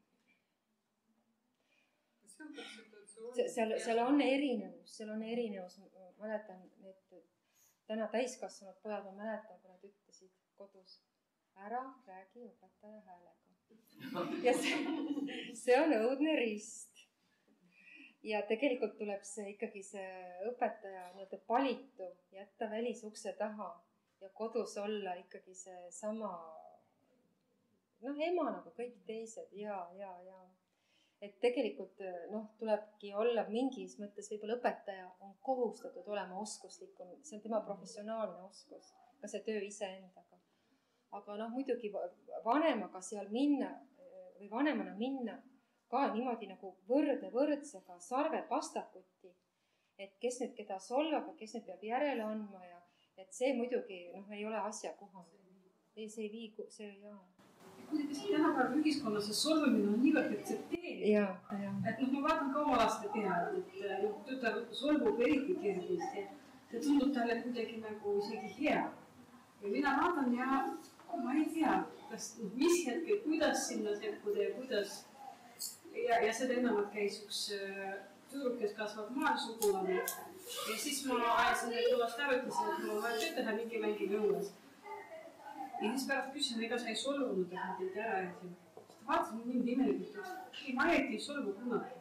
Seal, seal on erinevus, seal on erinevus. Ma mäletan, et täna täiskasvanud pojad, ma mäletan, kui nad ütlesid kodus, ära räägi õpetaja häälega. Ja see, see on õudne rist. Ja tegelikult tuleb see ikkagi see õpetaja nii-öelda palitu jätta välisukse taha ja kodus olla ikkagi see sama, noh, ema nagu kõik teised ja, ja, ja. Et tegelikult noh, tulebki olla mingis mõttes, võib-olla õpetaja on kohustatud olema oskuslikum, see on tema professionaalne oskus, ka see töö iseendaga. aga noh, muidugi vanemaga seal minna või vanemana minna ka niimoodi nagu võrdne võrdsega sarved vastakuti, et kes nüüd keda solvab ja kes nüüd peab järele andma ja et see muidugi noh, ei ole asjakohane. ei, see ei vii, see ei ole. Kuidagi siin tänapäeva ühiskonnas see solvamine on niivõrd aktsepteeritud. Et noh, ma vaatan ka oma laste peale, et tütar solvub eriti kergesti ja see tundub talle kuidagi nagu isegi hea. Ja mina vaatan ja ma ei tea, kas mis hetkel, kuidas sinna sekkuda ja kuidas ja, ja seda enam, et käis üks tüdruk, kes kasvab maal sugulane ja siis ma ajasin neid tulast ära, ütlesin, et mul on vaja tööd teha mingi mängime õues. Ja siis pärast küsin, ega sa ei solvunud, et ma teid ära jätsin. Siis ta vaatas mind niimoodi imelikult, et ei, ma ei solvu kunagi.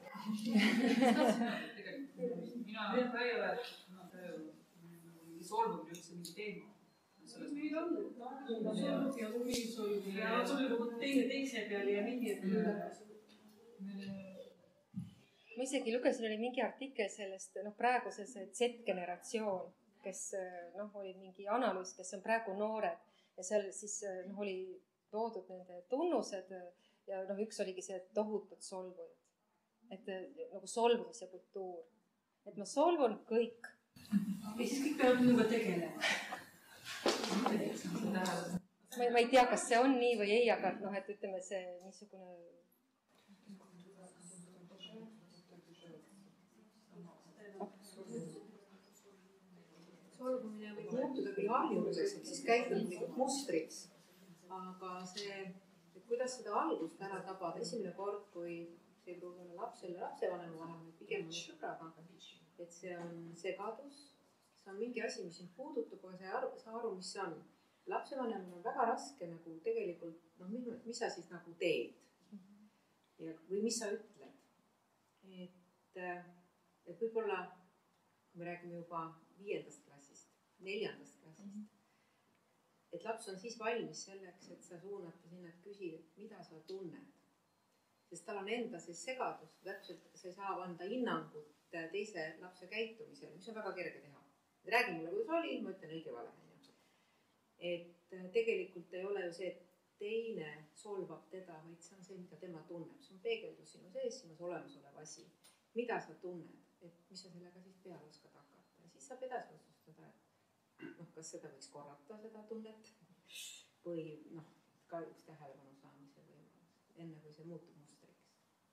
Mina ka ei ole, et solvumine üldse mingi teema. Meil on, et solvub ja huvi solvub ja solvub teine teise peale ja nii, et ma isegi lugesin, oli mingi artikkel sellest, noh praegu see Z-generatsioon, kes noh, oli mingi analüüs, kes on praegu noored ja seal siis noh, oli toodud nende tunnused ja noh, üks oligi see tohutud solvujad. Et nagu solvumise kultuur. Et ma solvun kõik. Ja siis kõik peavad minuga tegelema. Ma, ma ei tea, kas see on nii või ei, aga noh, et ütleme see niisugune solvumine võib muutuda küll harjumuseks, et siis käitumislikult mustriks. Aga see, et kuidas seda algust ära tabada, esimene kord, kui see ei pruugi olla lapsele lapsevanema vahel, pigem on sõbraga, et see on segadus, see on mingi asi, mis sind puudutab, aga sa ei aru, sa aru, mis see on. Lapsevanemal on väga raske nagu tegelikult, noh, mis sa siis nagu teed ja, või mis sa ütled. Et, et võib-olla, kui me räägime juba viiendast klassist, neljandast klassist, et laps on siis valmis selleks, et sa suunad ta sinna, et küsid, et mida sa tunned. Sest tal on enda see segadus, täpselt sa ei saa anda hinnangut teise lapse käitumisele, mis on väga kerge teha. Räägi mulle, kuidas oli, ma ütlen õige vale. Et tegelikult ei ole ju see, et teine solvab teda, vaid see on see, mida tema tunneb. See on peegeldus sinu sees, sinus olemasolev asi. Mida sa tunned, et mis sa sellega siis peale oskad hakata. Ja siis saab edasi otsustada, et noh, kas seda võiks korrata, seda tunnet, või noh, ka üks tähelepanu saamise võimalus, enne kui see muutub mustriks.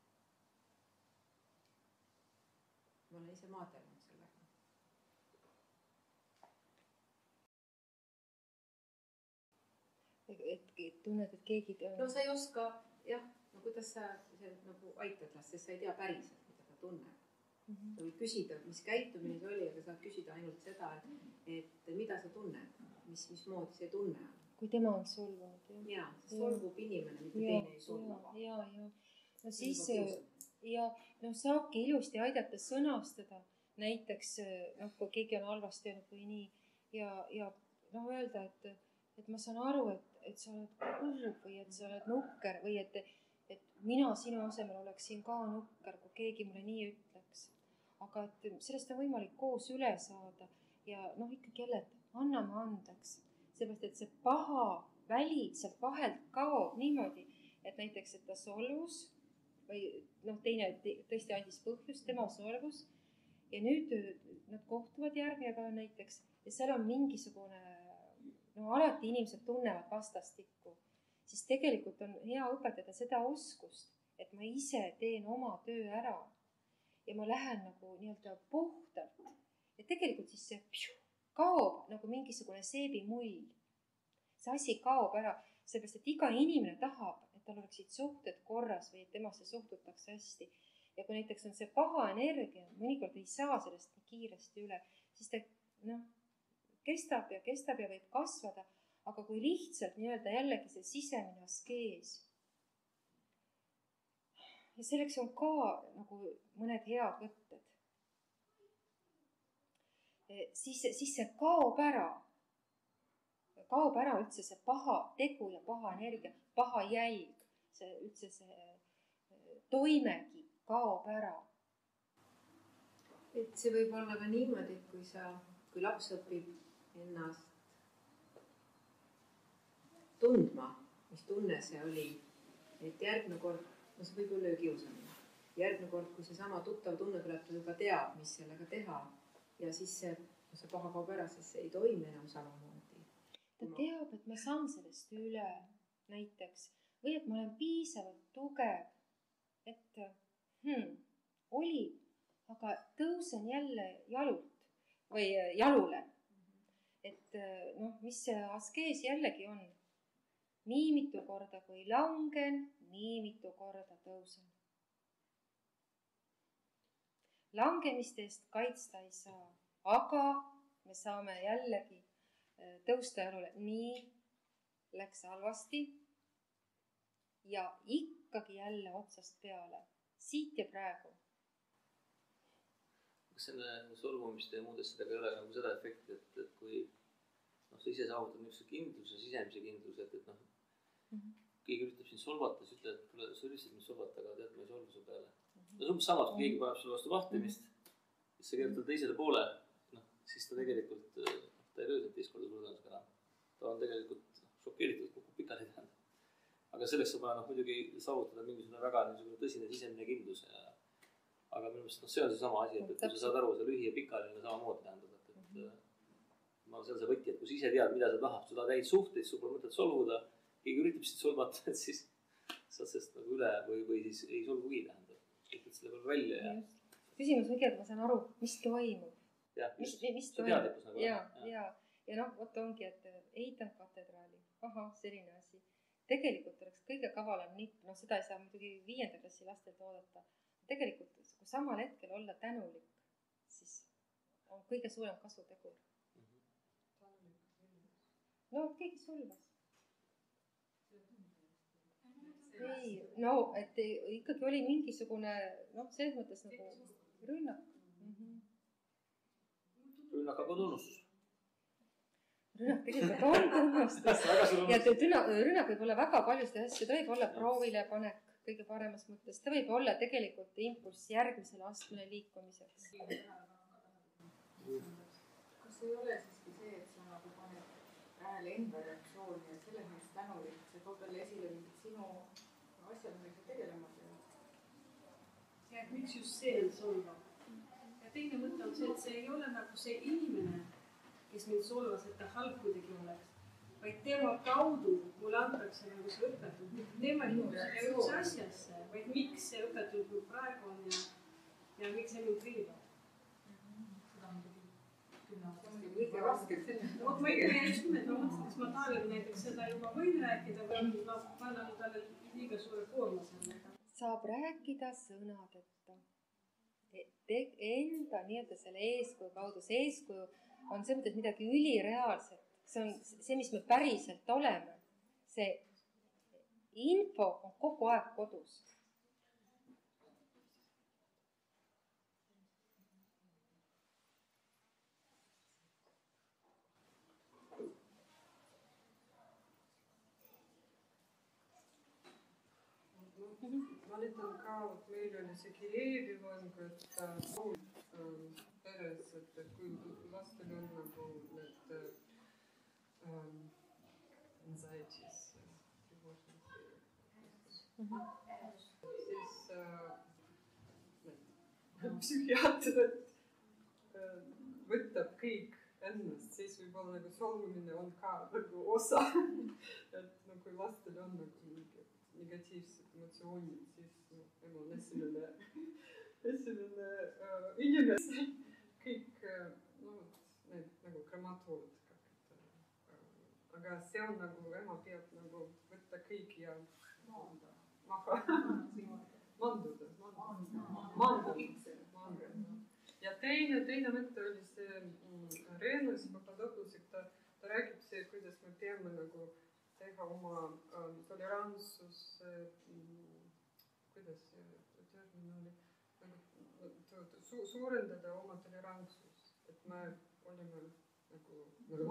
Ma olen ise maadelnud sellega. Et, et tunned, et keegi teab. No sa ei oska, jah, no kuidas sa see, nagu aitad last, sest sa ei tea päriselt, mida ta tunneb. Mm -hmm. Sa võid küsida, mis käitumine see oli, aga saad küsida ainult seda, et, et mida sa tunned, mis, mismoodi see tunne on. Kui tema on solvunud. Jah, ja, see solvub ja. Inimene, mitte ja, teine ei solva. Ja, ja, ja. No siis ja, no saabki ilusti aidata sõnastada näiteks, noh, kui keegi on halvasti öelnud või nii ja, ja noh, öelda, et, et ma saan aru, et et sa oled kurb või et sa oled nukker või et, et mina sinu asemel oleksin ka nukker, kui keegi mulle nii ütleks. Aga et sellest on võimalik koos üle saada ja noh, ikkagi jälle, et anname andeks. Seepärast, et see paha väli sealt vahelt kaob niimoodi, et näiteks, et ta solvus või noh, teine tõesti andis põhjust, tema solvus ja nüüd nad kohtuvad järgmine päev näiteks ja seal on mingisugune no alati inimesed tunnevad vastastikku, siis tegelikult on hea õpetada seda oskust, et ma ise teen oma töö ära ja ma lähen nagu nii-öelda puhtalt ja tegelikult siis see pšu, kaob nagu mingisugune seebimull. See asi kaob ära, seepärast, et iga inimene tahab, et tal oleksid suhted korras või et temasse suhtutakse hästi. Ja kui näiteks on see paha energia, mõnikord ei saa sellest nii kiiresti üle, siis ta noh, kestab ja kestab ja võib kasvada, aga kui lihtsalt nii-öelda jällegi see sisemine askees. Ja selleks on ka nagu mõned head võtted. Siis, siis see kaob ära. Kaob ära üldse see paha tegu ja paha energia, paha jälg, see üldse see toimegi kaob ära. Et see võib olla ka niimoodi, et kui sa, kui laps õpib ennast tundma, mis tunne see oli, et järgmine kord, no see võib olla ju kiusamine, järgmine kord, kui seesama tuttav tunne tuleb, ta juba teab, mis sellega teha ja siis see, see paha kaob ära, siis see ei toimi enam samamoodi. Ta teab, et ma saan sellest üle näiteks või et ma olen piisavalt tugev, et hmm, oli, aga tõusen jälle jalult või jalule. Et noh, mis see askees jällegi on? Nii mitu korda, kui langen, nii mitu korda tõusen. Langemiste eest kaitsta ei saa, aga me saame jällegi tõusta jalule. Nii läks halvasti ja ikkagi jälle otsast peale, siit ja praegu. Kas selle solvumiste ja muudes sellega ei ole nagu seda efekti, et, et kui noh, sa ise saavutad niisuguse kindluse, sisemise kindluse, et, et noh, mm -hmm. keegi üritab sind solvata, siis ütled, et kuule, sa üritasid mind solvata, aga tead, ma ei solvu su peale. Mm -hmm. No see on samas, kui keegi paneb sulle vastu vahtimist, siis sa keerutad teisele poole, noh, siis ta tegelikult, ta ei löönud teist korda sulle tõenäoliselt enam. Ta on tegelikult šokeeritud, kukub pikali tähendab. Aga selleks saab noh, muidugi saavutada mingisugune väga niisugune tõsine sisemine kindlus ja aga minu meelest noh, see on seesama asi, et, et kui sa saad aru, see lühi ja pikaline samamoodi tähendab, et, et mm -hmm. ma olen seal see võti, et kui sa ise tead, mida sa tahad, sa tahad häid suhteid, sul pole mõtet solvuda, keegi üritab sind solvata, et siis saad sellest nagu üle või, või siis ei solvugi tähendab, ütled selle peale välja ja... Küsimus õige, et ma saan aru, mis toimub. Jah, mis, just, mis see teadlikkus nagu. Ja, ja, ja, ja noh, vot ongi, et eitan katedraali, aha, selline asi. Tegelikult oleks kõige kavalam nipp, noh seda ei saa muidugi viienda klassi lastelt oodata. Tegelikult, kui samal hetkel olla tänulik, siis on kõige suurem kasutegur. No, keegi solvas. Ei, no, et ikkagi oli mingisugune, noh, selles mõttes nagu rünnak. Mm-hmm. Rünnak aga tunnustus. Rünnak tegelikult on tunnustus. Ja rünnak, rünnak võib olla väga paljusid asju, ta võib olla proovile panek kõige paremas mõttes. Ta võib olla tegelikult impulss järgmisele astmele liikumiseks. Kas ei ole siiski see, et sa nagu paned hääle enda reaktsiooni ja selles mõttes tänulik, see toob jälle esile mingid sinu asjad, millega tegelema teha? Ja et miks just see on solvav? Ja teine mõte on see, et see ei ole nagu see inimene, kes mind solvas, et ta halb kuidagi oleks, vaid tema kaudu mulle antakse nagu see õpetus. Tema inimesed ja üldse asjasse, vaid miks see õpetus mul praegu on ja, ja miks see mind riivab. Seda on kõige raskelt selline. Vot ma ikkagi just nimelt, ma mõtlesin, kas ma Taaliga näiteks seda juba võin rääkida või ma annan talle liiga suure koorma sellega. Saab rääkida sõnadeta. Enda nii-öelda selle eeskuju kaudu. See eeskuju on see mõttes midagi ülireaalset. See on see, mis me päriselt oleme. See info on kogu aeg kodus. Mäletan ka, et meil oli see Kiievi vang, et kool peres, et kui lastel on nagu need ähm, anxieties, siis äh, psühhiaater äh, võtab kõik ennast, siis võib-olla nagu solvumine on ka nagu osa, et no kui lastel on nagu mingi negatiivsed emotsioonid, siis no, ema on esimene, esimene äh, inimene, kõik äh, no, need nagu krematood. Äh, aga see on nagu, ema peab nagu võtta kõik ja maha. Manduda. Manduda. Ja teine, teine mõte oli see mm, Renus Papadopoulos, ta, ta räägib see, kuidas me peame nagu teha oma ähm, tolerantsus, ähm, kuidas see termin oli, nagu su, suurendada oma tolerantsus, et me olime nagu, nagu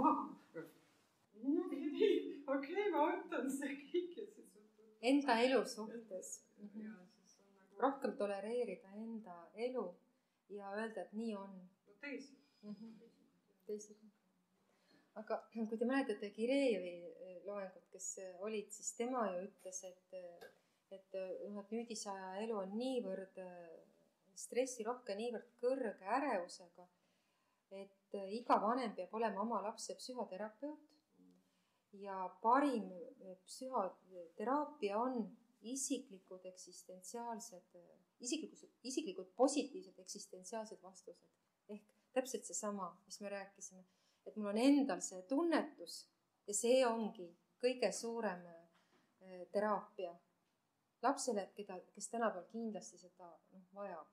okei, okay, ma võtan see kõik ja siis enda elu suhtes. Mm-hmm. Nagu... rohkem tolereerida enda elu ja öelda, et nii on. No teisi. Mm-hmm. Teisi. aga kui te mäletate Kirejevi loengut, kes olid, siis tema ju ütles, et, et, et nüüdisaja elu on niivõrd stressirohke, niivõrd kõrge ärevusega, et iga vanem peab olema oma lapse psühhoterapeut ja parim psühhoteraapia on isiklikud eksistentsiaalsed, isiklikud, isiklikud positiivsed eksistentsiaalsed vastused. Ehk täpselt seesama, mis me rääkisime, et mul on endal see tunnetus ja see ongi kõige suurem teraapia lapsele, keda, kes tänapäeval kindlasti seda noh, vajab.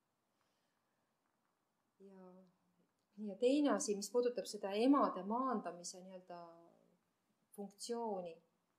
Ja, ja teine asi, mis puudutab seda emade maandamise nii-öelda funktsiooni.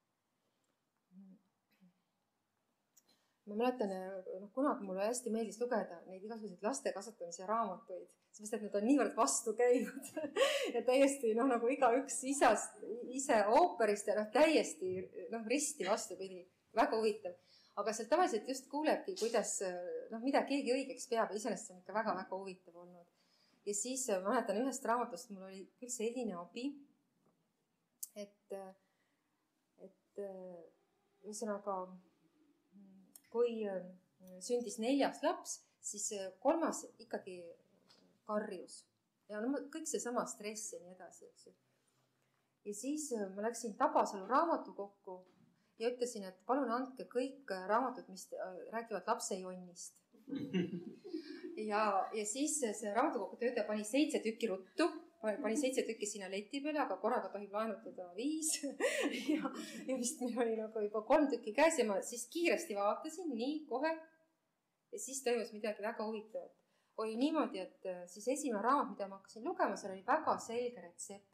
Ma mäletan, noh, kunagi mulle hästi meeldis lugeda neid igasuguseid laste kasvatamise raamatuid, sest et nad on niivõrd vastu käivad ja täiesti noh, nagu igaüks isast, ise ooperist ja noh, täiesti noh, risti vastupidi. Väga huvitav. Aga seal tavaliselt just kuulebki, kuidas noh, mida keegi õigeks peab ja iseenesest on ikka väga-väga huvitav olnud. Ja siis ma mäletan ühest raamatust, mul oli küll selline abi, et, et ühesõnaga kui sündis neljas laps, siis kolmas ikkagi karjus. Ja no, kõik see sama stress ja nii edasi. Eks ju. Ja siis ma läksin Tabasalu raamatukokku ja ütlesin, et palun andke kõik raamatud, mis räägivad lapse jonnist. Ja, ja siis see raamatukokku töötaja pani seitse tükki ruttu, pani seitse tükki sinna leti peale, aga korraga tohib laenutada viis. ja, ja vist meil oli nagu juba kolm tükki käes ja ma siis kiiresti vaatasin, nii kohe. Ja siis toimus midagi väga huvitavat. Oli niimoodi, et siis esimene raamat, mida ma hakkasin lugema, seal oli väga selge retsept.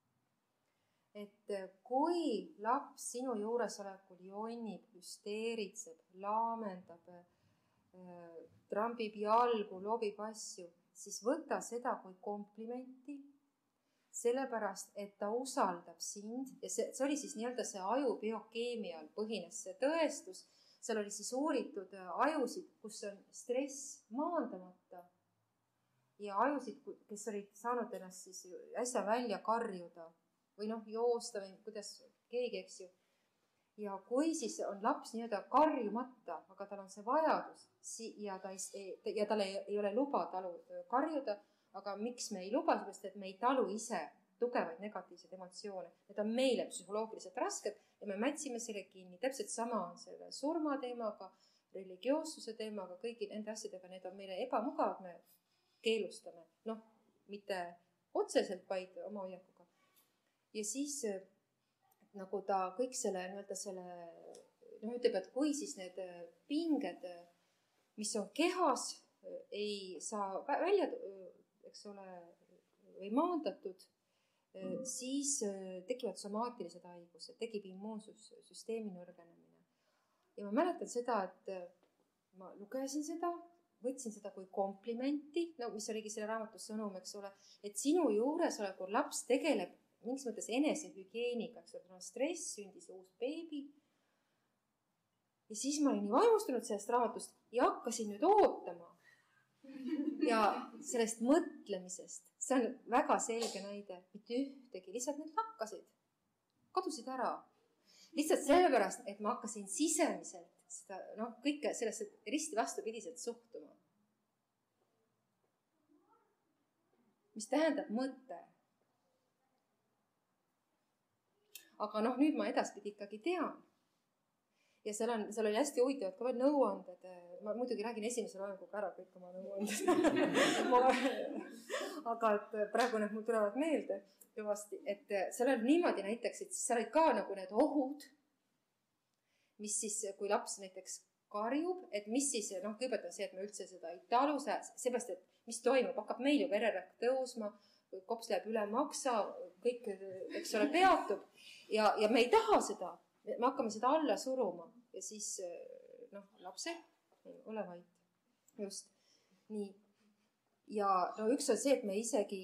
Et kui laps sinu juuresolekul jonnib, hüsteeritseb, laamendab, trambib jalgu, loobib asju, siis võta seda kui komplimenti, sellepärast, et ta usaldab sind ja see, see oli siis nii-öelda see aju biokeemial põhines see tõestus. Seal oli siis uuritud ajusid, kus on stress maandamata ja ajusid, kes olid saanud ennast siis äsja välja karjuda või noh, joosta või kuidas keegi, eks ju. Ja kui siis on laps nii-öelda karjumata, aga tal on see vajadus ja, ta ei, ja tal ei, ei ole luba talu karjuda, aga miks me ei luba, sellepärast, et me ei talu ise tugevaid negatiivseid emotsioone. Need on meile psühholoogiliselt rasked ja me mätsime selle kinni. Täpselt sama on selle surma teemaga, religioossuse teemaga, kõigi nende asjadega, need on meile ebamugavad, me keelustame. Noh, mitte otseselt, vaid oma hoiakuga. Ja siis nagu ta kõik selle, nii-öelda selle, noh, ütleb, et kui siis need pinged, mis on kehas, ei saa välja, eks ole, või maandatud, siis tekivad somaatilised haigused, tekib immuunsussüsteemi nõrgenemine. Ja ma mäletan seda, et ma lugesin seda, võtsin seda kui komplimenti, no, mis oligi selle raamatu sõnum, eks ole, et sinu juures ole, kui laps tegeleb mingis mõttes enesehügieeniga, eks ole, stress, sündis uus beebi. Ja siis ma olin nii vaimustunud sellest raamatust ja hakkasin nüüd ootama. Ja sellest mõtlemisest, see on väga selge näide, mitte ühtegi, lihtsalt need lakkasid, kadusid ära. Lihtsalt sellepärast, et ma hakkasin sisemiselt seda, noh, kõike sellesse risti vastupidiselt suhtuma. Mis tähendab mõte. Aga noh, nüüd ma edaspidi ikkagi tean. Ja seal, on, seal oli hästi huvitavad ka veel nõuanded. Ma muidugi räägin esimese loenguga ära kõik oma nõuanded. Aga et praegu need mul tulevad meelde kõvasti. Et seal on niimoodi näiteks, et seal olid ka nagu need ohud, mis siis, kui laps näiteks karjub, et mis siis, noh, kõigepealt on see, et me üldse seda ei talu, seepärast, et mis toimub, hakkab meil ju vererõhk tõusma, kops läheb üle maksa, kõik, eks ole, peatub ja, ja me ei taha seda, me hakkame seda alla suruma ja siis, noh, lapse, ole vait, just, nii. Ja no üks on see, et me isegi,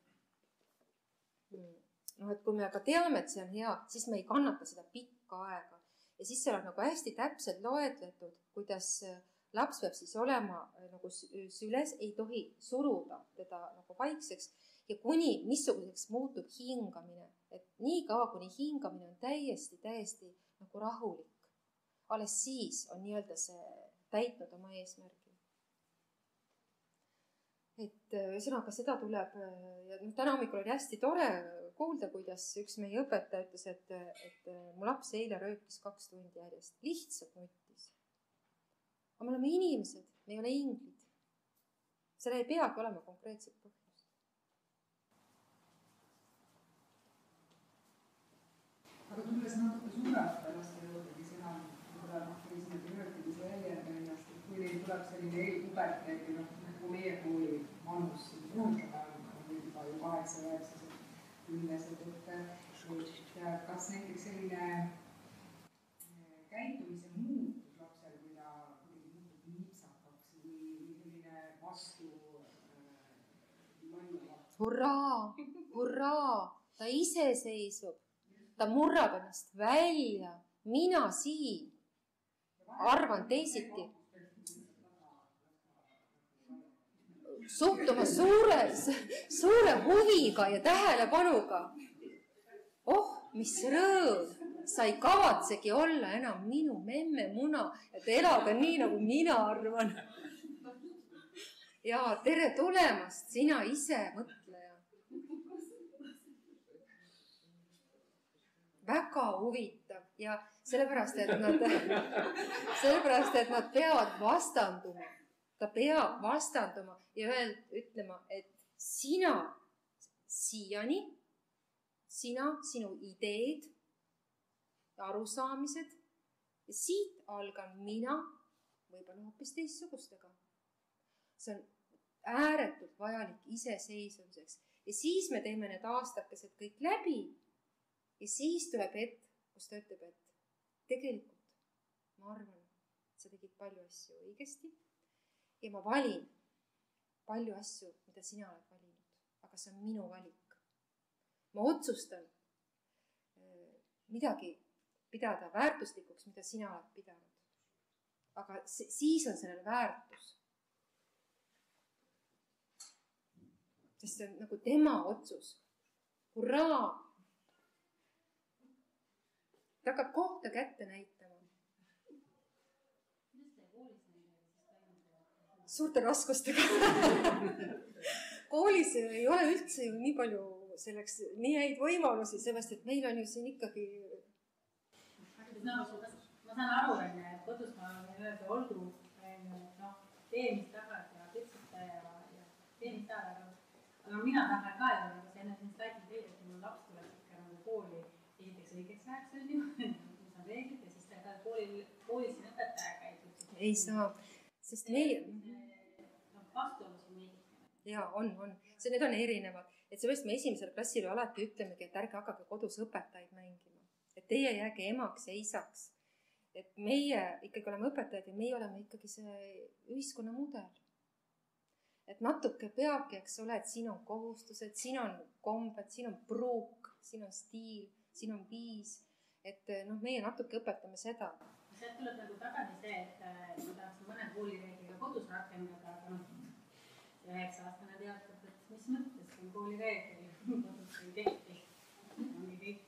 noh, et kui me aga teame, et see on hea, siis me ei kannata seda pikka aega ja siis seal on nagu hästi täpselt loetletud, kuidas laps peab siis olema nagu süles, ei tohi suruda teda nagu vaikseks ja kuni missuguseks muutub hingamine, et nii kaua, kuni hingamine on täiesti, täiesti nagu rahulik, alles siis on nii-öelda see täitnud oma eesmärgi. Et ühesõnaga seda tuleb, ja täna hommikul oli hästi tore kuulda, kuidas üks meie õpetaja ütles, et, et mu laps eile röökis kaks tundi järjest, lihtsalt nuttis. Aga me oleme inimesed, me ei ole inglid. Selle ei peagi olema konkreetset põhjust. Aga tulles natuke suuremate laste juurdegi sõna, kui esimene röökimise väljend ennast, et kui neil tuleb selline eelpuberteed või nagu meie kooli vanus juurdega on juba ju kaheksa-üheksased inimesed, et kas näiteks selline käitumise muutus lapsel, kui ta muutub nipsakaks või selline vastu lollava? Hurraa, hurraa, ta iseseisvub, ta murrab ennast välja, mina siin, arvan teisiti. Suhtuma suure, suure huviga ja tähelepanuga. Oh, mis rõõm, sa ei kavatsegi olla enam minu memme muna, et elada nii, nagu mina arvan. Ja tere tulemast, sina ise mõtleja. Väga huvitav ja sellepärast, et nad, sellepärast, et nad peavad vastanduma. Ta peab vastanduma ja öelda, ütlema, et sina siiani, sina, sinu ideed ja arusaamised ja siit algan mina võib-olla hoopis teistsugustega. See on ääretult vajalik iseseisvumiseks ja siis me teeme need aastakesed kõik läbi ja siis tuleb hetk, kus ta ütleb, et tegelikult ma arvan, et sa tegid palju asju õigesti ja ma valin palju asju, mida sina oled valinud, aga see on minu valik. Ma otsustan midagi pidada väärtuslikuks, mida sina oled pidanud. Aga siis on sellel väärtus. Sest see on nagu tema otsus. Hurraa! Ta hakkab kohta kätte näitama. Suurte raskustega. Koolis ei ole üldse ju nii palju selleks nii häid võimalusi, sellest, et meil on ju siin ikkagi... No, ma saan aru, et kodus ma olen öelda, olgu, noh, tee mis tahad ja kütsuta ja tee mis tahad, aga mina tahan ka ju, aga see enne siin räägin teile, et minu laps tuleb ikka nagu kooli esiteks õigeks läheks, on ju, mis on reeglid ja siis ta koolis siin õpetaja käib. Ei saa, sest meie... Ja, on, on. See, need on erinevad. Et sellest me esimesel klassil alati ütlemegi, et ärge hakake kodus õpetajaid mängima. Et teie jääge emaks ja isaks. Et meie ikkagi oleme õpetajad ja meie oleme ikkagi see ühiskonna mudel. Et natuke peabki, eks ole, et siin on kohustused, siin on kombed, siin on pruuk, siin on stiil, siin on viis. Et noh, meie natuke õpetame seda. Sealt tuleb nagu tagasi see, et ma tahaks mõne koolireegliga kodus rakendada, aga noh, üheksa aastane teatab, et mis mõttes, kui koolireegli kodus ei tehti. Ongi kõik.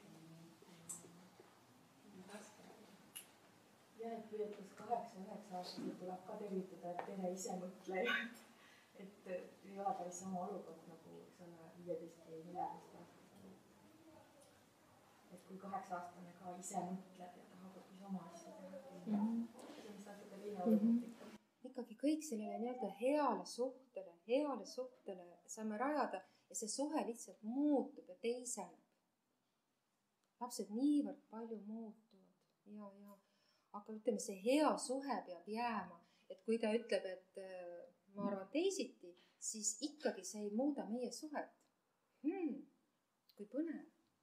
Ja, et püüetas kaheksa-üheksa aastaselt tuleb ka tervitada, et tere ise mõtlejad. Et ei ole päris sama olukord nagu viieteist või neljateist aastaselt. Et kui kaheksa aastane ka ise mõtleb ja tahab hoopis oma asja teha. See on natuke teine olukord. Ikkagi kõik sellele nii-öelda heale suhtele, heale suhtele saame rajada ja see suhe lihtsalt muutub ja teiseneb. Lapsed niivõrd palju muutuvad ja, ja. Aga ütleme, see hea suhe peab jääma, et kui ta ütleb, et ma arvan teisiti, siis ikkagi see ei muuda meie suhet. Hmm, kui põnev.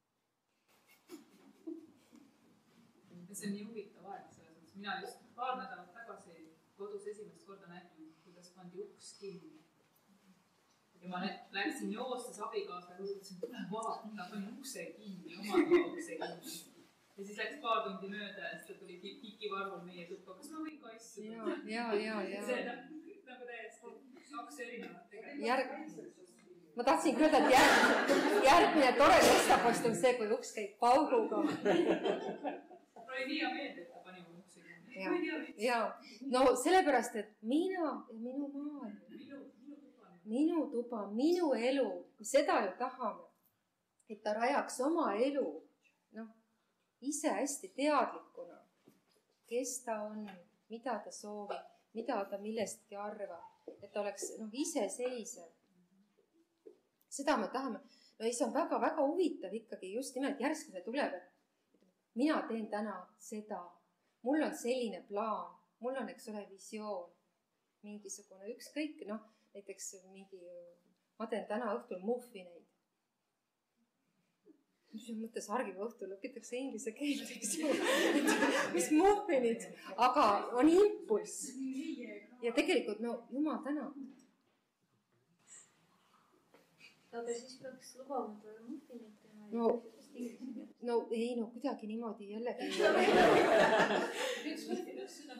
See on nii huvitav aeg selles mõttes. Mina just paar nädalat tagasi kodus esimest korda näinud, kuidas pandi uks kinni. Ja ma läksin joostes abikaasa ja ütlesin, et tule vaat, mina panin ukse kinni, oma ukse kinni. Ja siis läks paar tundi mööda ja siis ta tuli tikivarvul meie tuppa, kas ma võin ka asju? Ja, ja, ja, ja. See on nagu täiesti kaks erinevat tegelikult. Järg... ma tahtsin öelda, et järgmine, järgmine tore testapost on see, kui uks käib pauguga. mul oli nii hea meelde, et ta pani mu uksi. Ja, ja no sellepärast, et mina ja minu maailm, minu, minu tuba, minu tuba, minu elu, seda ju tahame, et ta rajaks oma elu, noh, ise hästi teadlikuna, kes ta on, mida ta soovib, mida ta millestki arvab, et ta oleks noh, iseseisev. Seda me tahame. No see on väga-väga huvitav ikkagi just nimelt järsku see tuleb, et mina teen täna seda. Mul on selline plaan, mul on, eks ole, visioon, mingisugune ükskõik, noh, näiteks mingi, ma teen täna õhtul muffineid. Mis mõttes argipäeva õhtul õpitakse inglise keelt, eks ju, mis muffinid, aga on impulss. Ja tegelikult, no jumal täna. Aga siis peaks lubama talle muffinit teha. No, no ei, no kuidagi niimoodi jällegi. üks muffin, üks süda.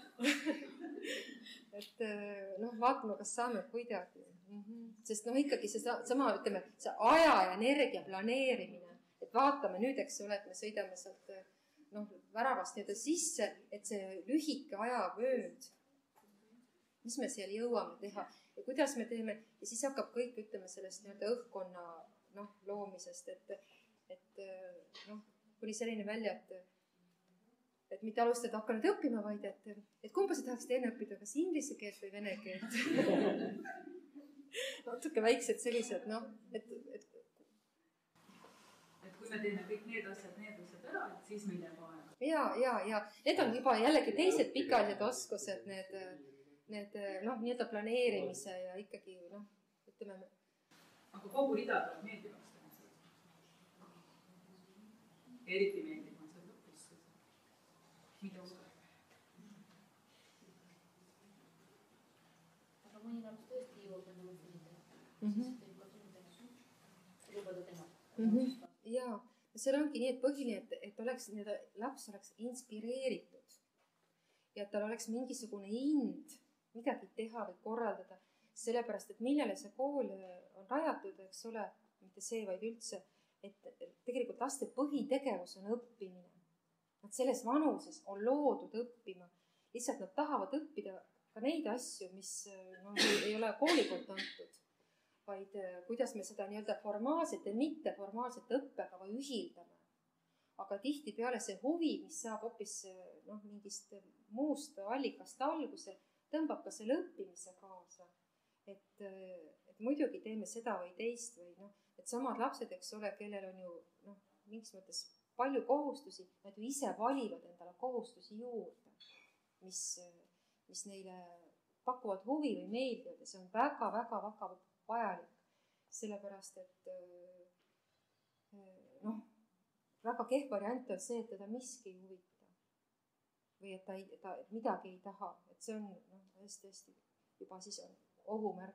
Et noh, vaatame, kas saame kuidagi. Sest noh, ikkagi see sama, ütleme, see aja ja energia planeerimine, et vaatame nüüd, eks ole, et me sõidame sealt noh, väravast nii-öelda sisse, et see lühike ajavöönd, mis me seal jõuame teha ja kuidas me teeme ja siis hakkab kõik, ütleme, sellest nii-öelda õhkkonna noh, loomisest, et, et noh, kuni selline välja, et, et mitte alustada hakka nüüd õppima, vaid et, et kumba sa tahaksid enne õppida, kas inglise keelt või vene keelt. Natuke väiksed sellised, noh, et, et et kui me teeme kõik need asjad, need asjad ära, et siis meil jääb aega. Ja, ja, ja need on juba jällegi teised pikaajalised oskused, need need noh, nii-öelda planeerimise ja ikkagi noh, ütleme. Aga kogu rida tuleb meeldivaks teha. Eriti meeldib on see lõpus. Mida uskab? Aga mõni laps tõesti jõuab enne mõtlesid, et siis teeb ka tunde lubada teha. Jaa, seal ongi nii, et põhiline, et, et oleks, laps oleks inspireeritud ja et tal oleks mingisugune ind midagi teha või korraldada, sellepärast, et millele see kool on rajatud, eks ole, mitte see, vaid üldse, et tegelikult laste põhitegevus on õppimine. Nad selles vanuses on loodud õppima. Lihtsalt nad tahavad õppida ka neid asju, mis no, ei ole kooli poolt antud, vaid kuidas me seda nii-öelda formaalset ja mitteformaalset õppega või ühildame. Aga tihti peale see huvi, mis saab hoopis noh, mingist muust allikast alguse, tõmbab ka selle õppimise kaasa, et, et muidugi teeme seda või teist või noh, et samad lapsed, eks ole, kellel on ju noh, mingis mõttes palju kohustusi, nad ju ise valivad endale kohustusi juurde, mis, mis neile pakuvad huvi või meeldivad ja see on väga-väga-väga vajalik, sellepärast et noh, väga kehv variant on see, et teda miski ei huvita. Või et ta, ei, ta midagi ei taha, et see on noh, hästi-hästi juba siis on ohumärk.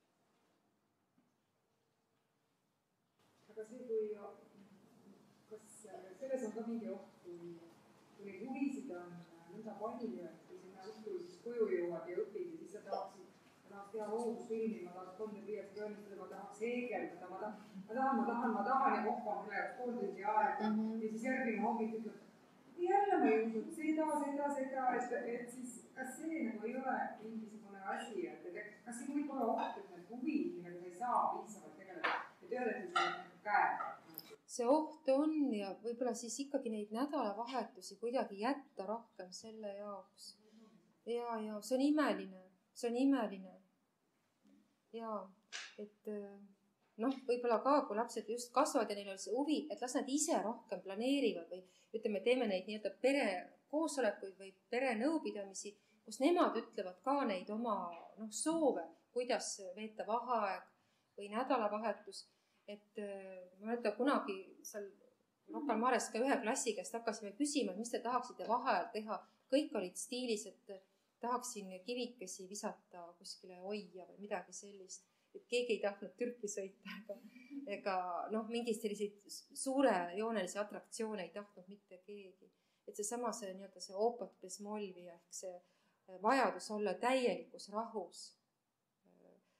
Aga see, kui, kas selles on ka mingi oht, kui, kui neid huvisid on nõnda palju, et kui sinna õhtul siis koju jõuad ja õpid ja siis sa tahaksid, ma tahaks teha loodusfilmi, ma tahaks kolmkümmend viiest joonistada, ma tahaks heegeldada, ma tahan, ma tahan, ma tahan, ma tahan ja kohva on üle pool tundi aega mm -hmm. ja siis järgmine hommik ütleb, jälle ma ei usnud seda, seda, seda, et, et siis kas see nagu ei ole mingisugune asi, et, et kas see võib olla oht, et need huvid, millega sa ei saa piisavalt tegeleda ja tead, et see on käe? See oht on ja võib-olla siis ikkagi neid nädalavahetusi kuidagi jätta rohkem selle jaoks. Ja, ja see on imeline, see on imeline. Ja, et noh, võib-olla ka, kui lapsed just kasvavad ja neil on see huvi, et las nad ise rohkem planeerivad või ütleme, teeme neid nii-öelda pere koosolekuid või pere nõupidamisi, kus nemad ütlevad ka neid oma noh, soove, kuidas veeta vaheaeg või nädalavahetus. Et ma mõtlen, kunagi seal Rocca al Mares ka ühe klassi käest hakkasime küsima, mis te tahaksite vaheajal teha. Kõik olid stiilis, et tahaksin kivikesi visata kuskile oia või midagi sellist. Et keegi ei tahtnud Türki sõita ega, ega noh, mingid selliseid suurejoonelisi atraktsioone ei tahtnud mitte keegi. Et see sama see, nii-öelda see opot besmolvi ehk see vajadus olla täielikus rahus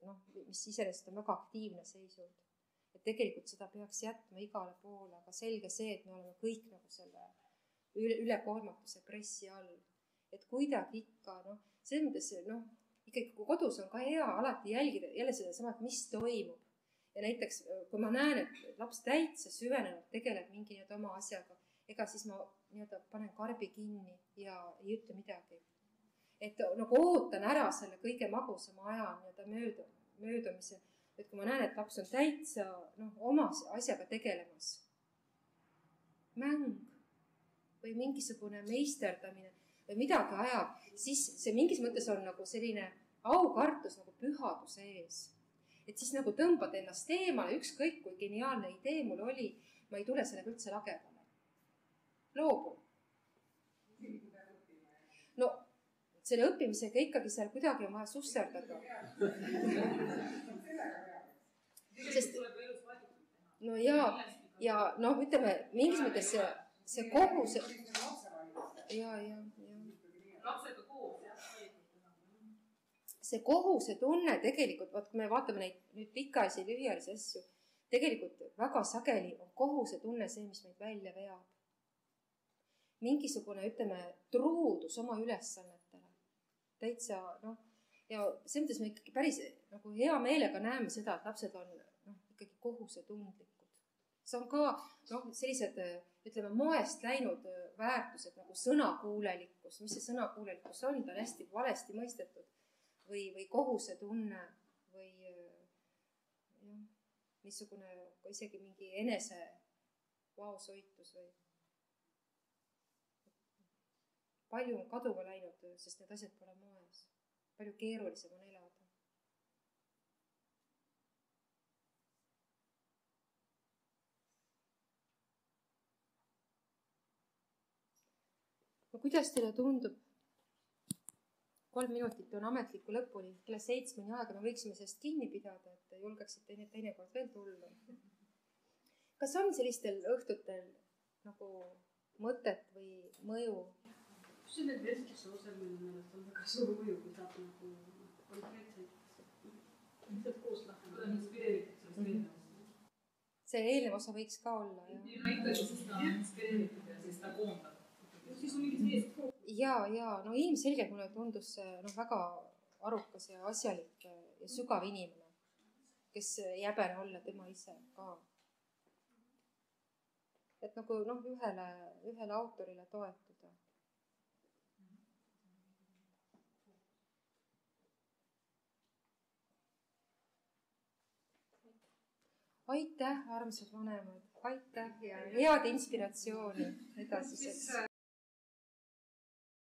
noh, mis iseenesest on väga aktiivne seisund. Et tegelikult seda peaks jätma igale poole, aga selge see, et me oleme kõik nagu selle üle, ülekoormatuse pressi all. Et kuidagi ikka, noh, selles mõttes, noh, ikkagi kui kodus on ka hea alati jälgida jälle seda sama, et mis toimub. Ja näiteks, kui ma näen, et laps täitsa süvenenud tegeleb mingi nii-öelda oma asjaga, ega siis ma nii-öelda panen karbi kinni ja ei ütle midagi. Et nagu ootan ära selle kõige magusama aja nii-öelda möödu, möödumise. Et kui ma näen, et laps on täitsa noh, oma asjaga tegelemas, mäng või mingisugune meisterdamine või midagi ajab, siis see mingis mõttes on nagu selline aukartus nagu pühaduse ees. Et siis nagu tõmbad ennast eemale, ükskõik kui geniaalne idee mul oli, ma ei tule sellega üldse lagedale. Loobu. No selle õppimisega ikkagi seal kuidagi on vaja susserdada. Sest, no ja, ja noh, ütleme, mingis mõttes see, see kogu see... Ja, ja, ja. See kohuse tunne tegelikult, vaat kui me vaatame neid nüüd pikaajalisi, lühiajalisi asju, tegelikult väga sageli on kohuse tunne see, mis meid välja veab. Mingisugune, ütleme, truudus oma ülesannetele. Täitsa, noh, ja see mõttes me ikkagi päris nagu hea meelega näeme seda, et lapsed on noh, ikkagi kohusetundlikud. See on ka noh, sellised, ütleme, moest läinud väärtused nagu sõnakuulelikkus. Mis see sõnakuulelikkus on? Ta on hästi valesti mõistetud. Või, või kohusetunne või jah, niisugune isegi mingi enese vaosoitus või palju on kaduma läinud, sest need asjad pole moes. Palju keerulisem on elada. No kuidas teile tundub? Kolm minutit on ametliku lõpuni, kella seitsmeni aega, me võiksime sellest kinni pidada, et julgeksite teine, teinekord veel tulla. Kas on sellistel õhtutel nagu mõtet või mõju? Selle vestluse osaline meelest on väga suur mõju, kui saab nagu konkreetselt lihtsalt koos lahti. Olen inspireeritud sellest eelnevast. See eelnev osa võiks ka olla, jah. Ja ikka siis ta on inspireeritud ja siis ta koondab. Siis on mingid seest kogu. Ja, ja, no ilmselgelt mulle tundus no, väga arukas ja asjalik ja sügav inimene, kes jäbene olla tema ise ka. Et nagu noh, ühele, ühele autorile toetuda. Aitäh, armsad vanemad, aitäh ja head inspiratsiooni edasiseks.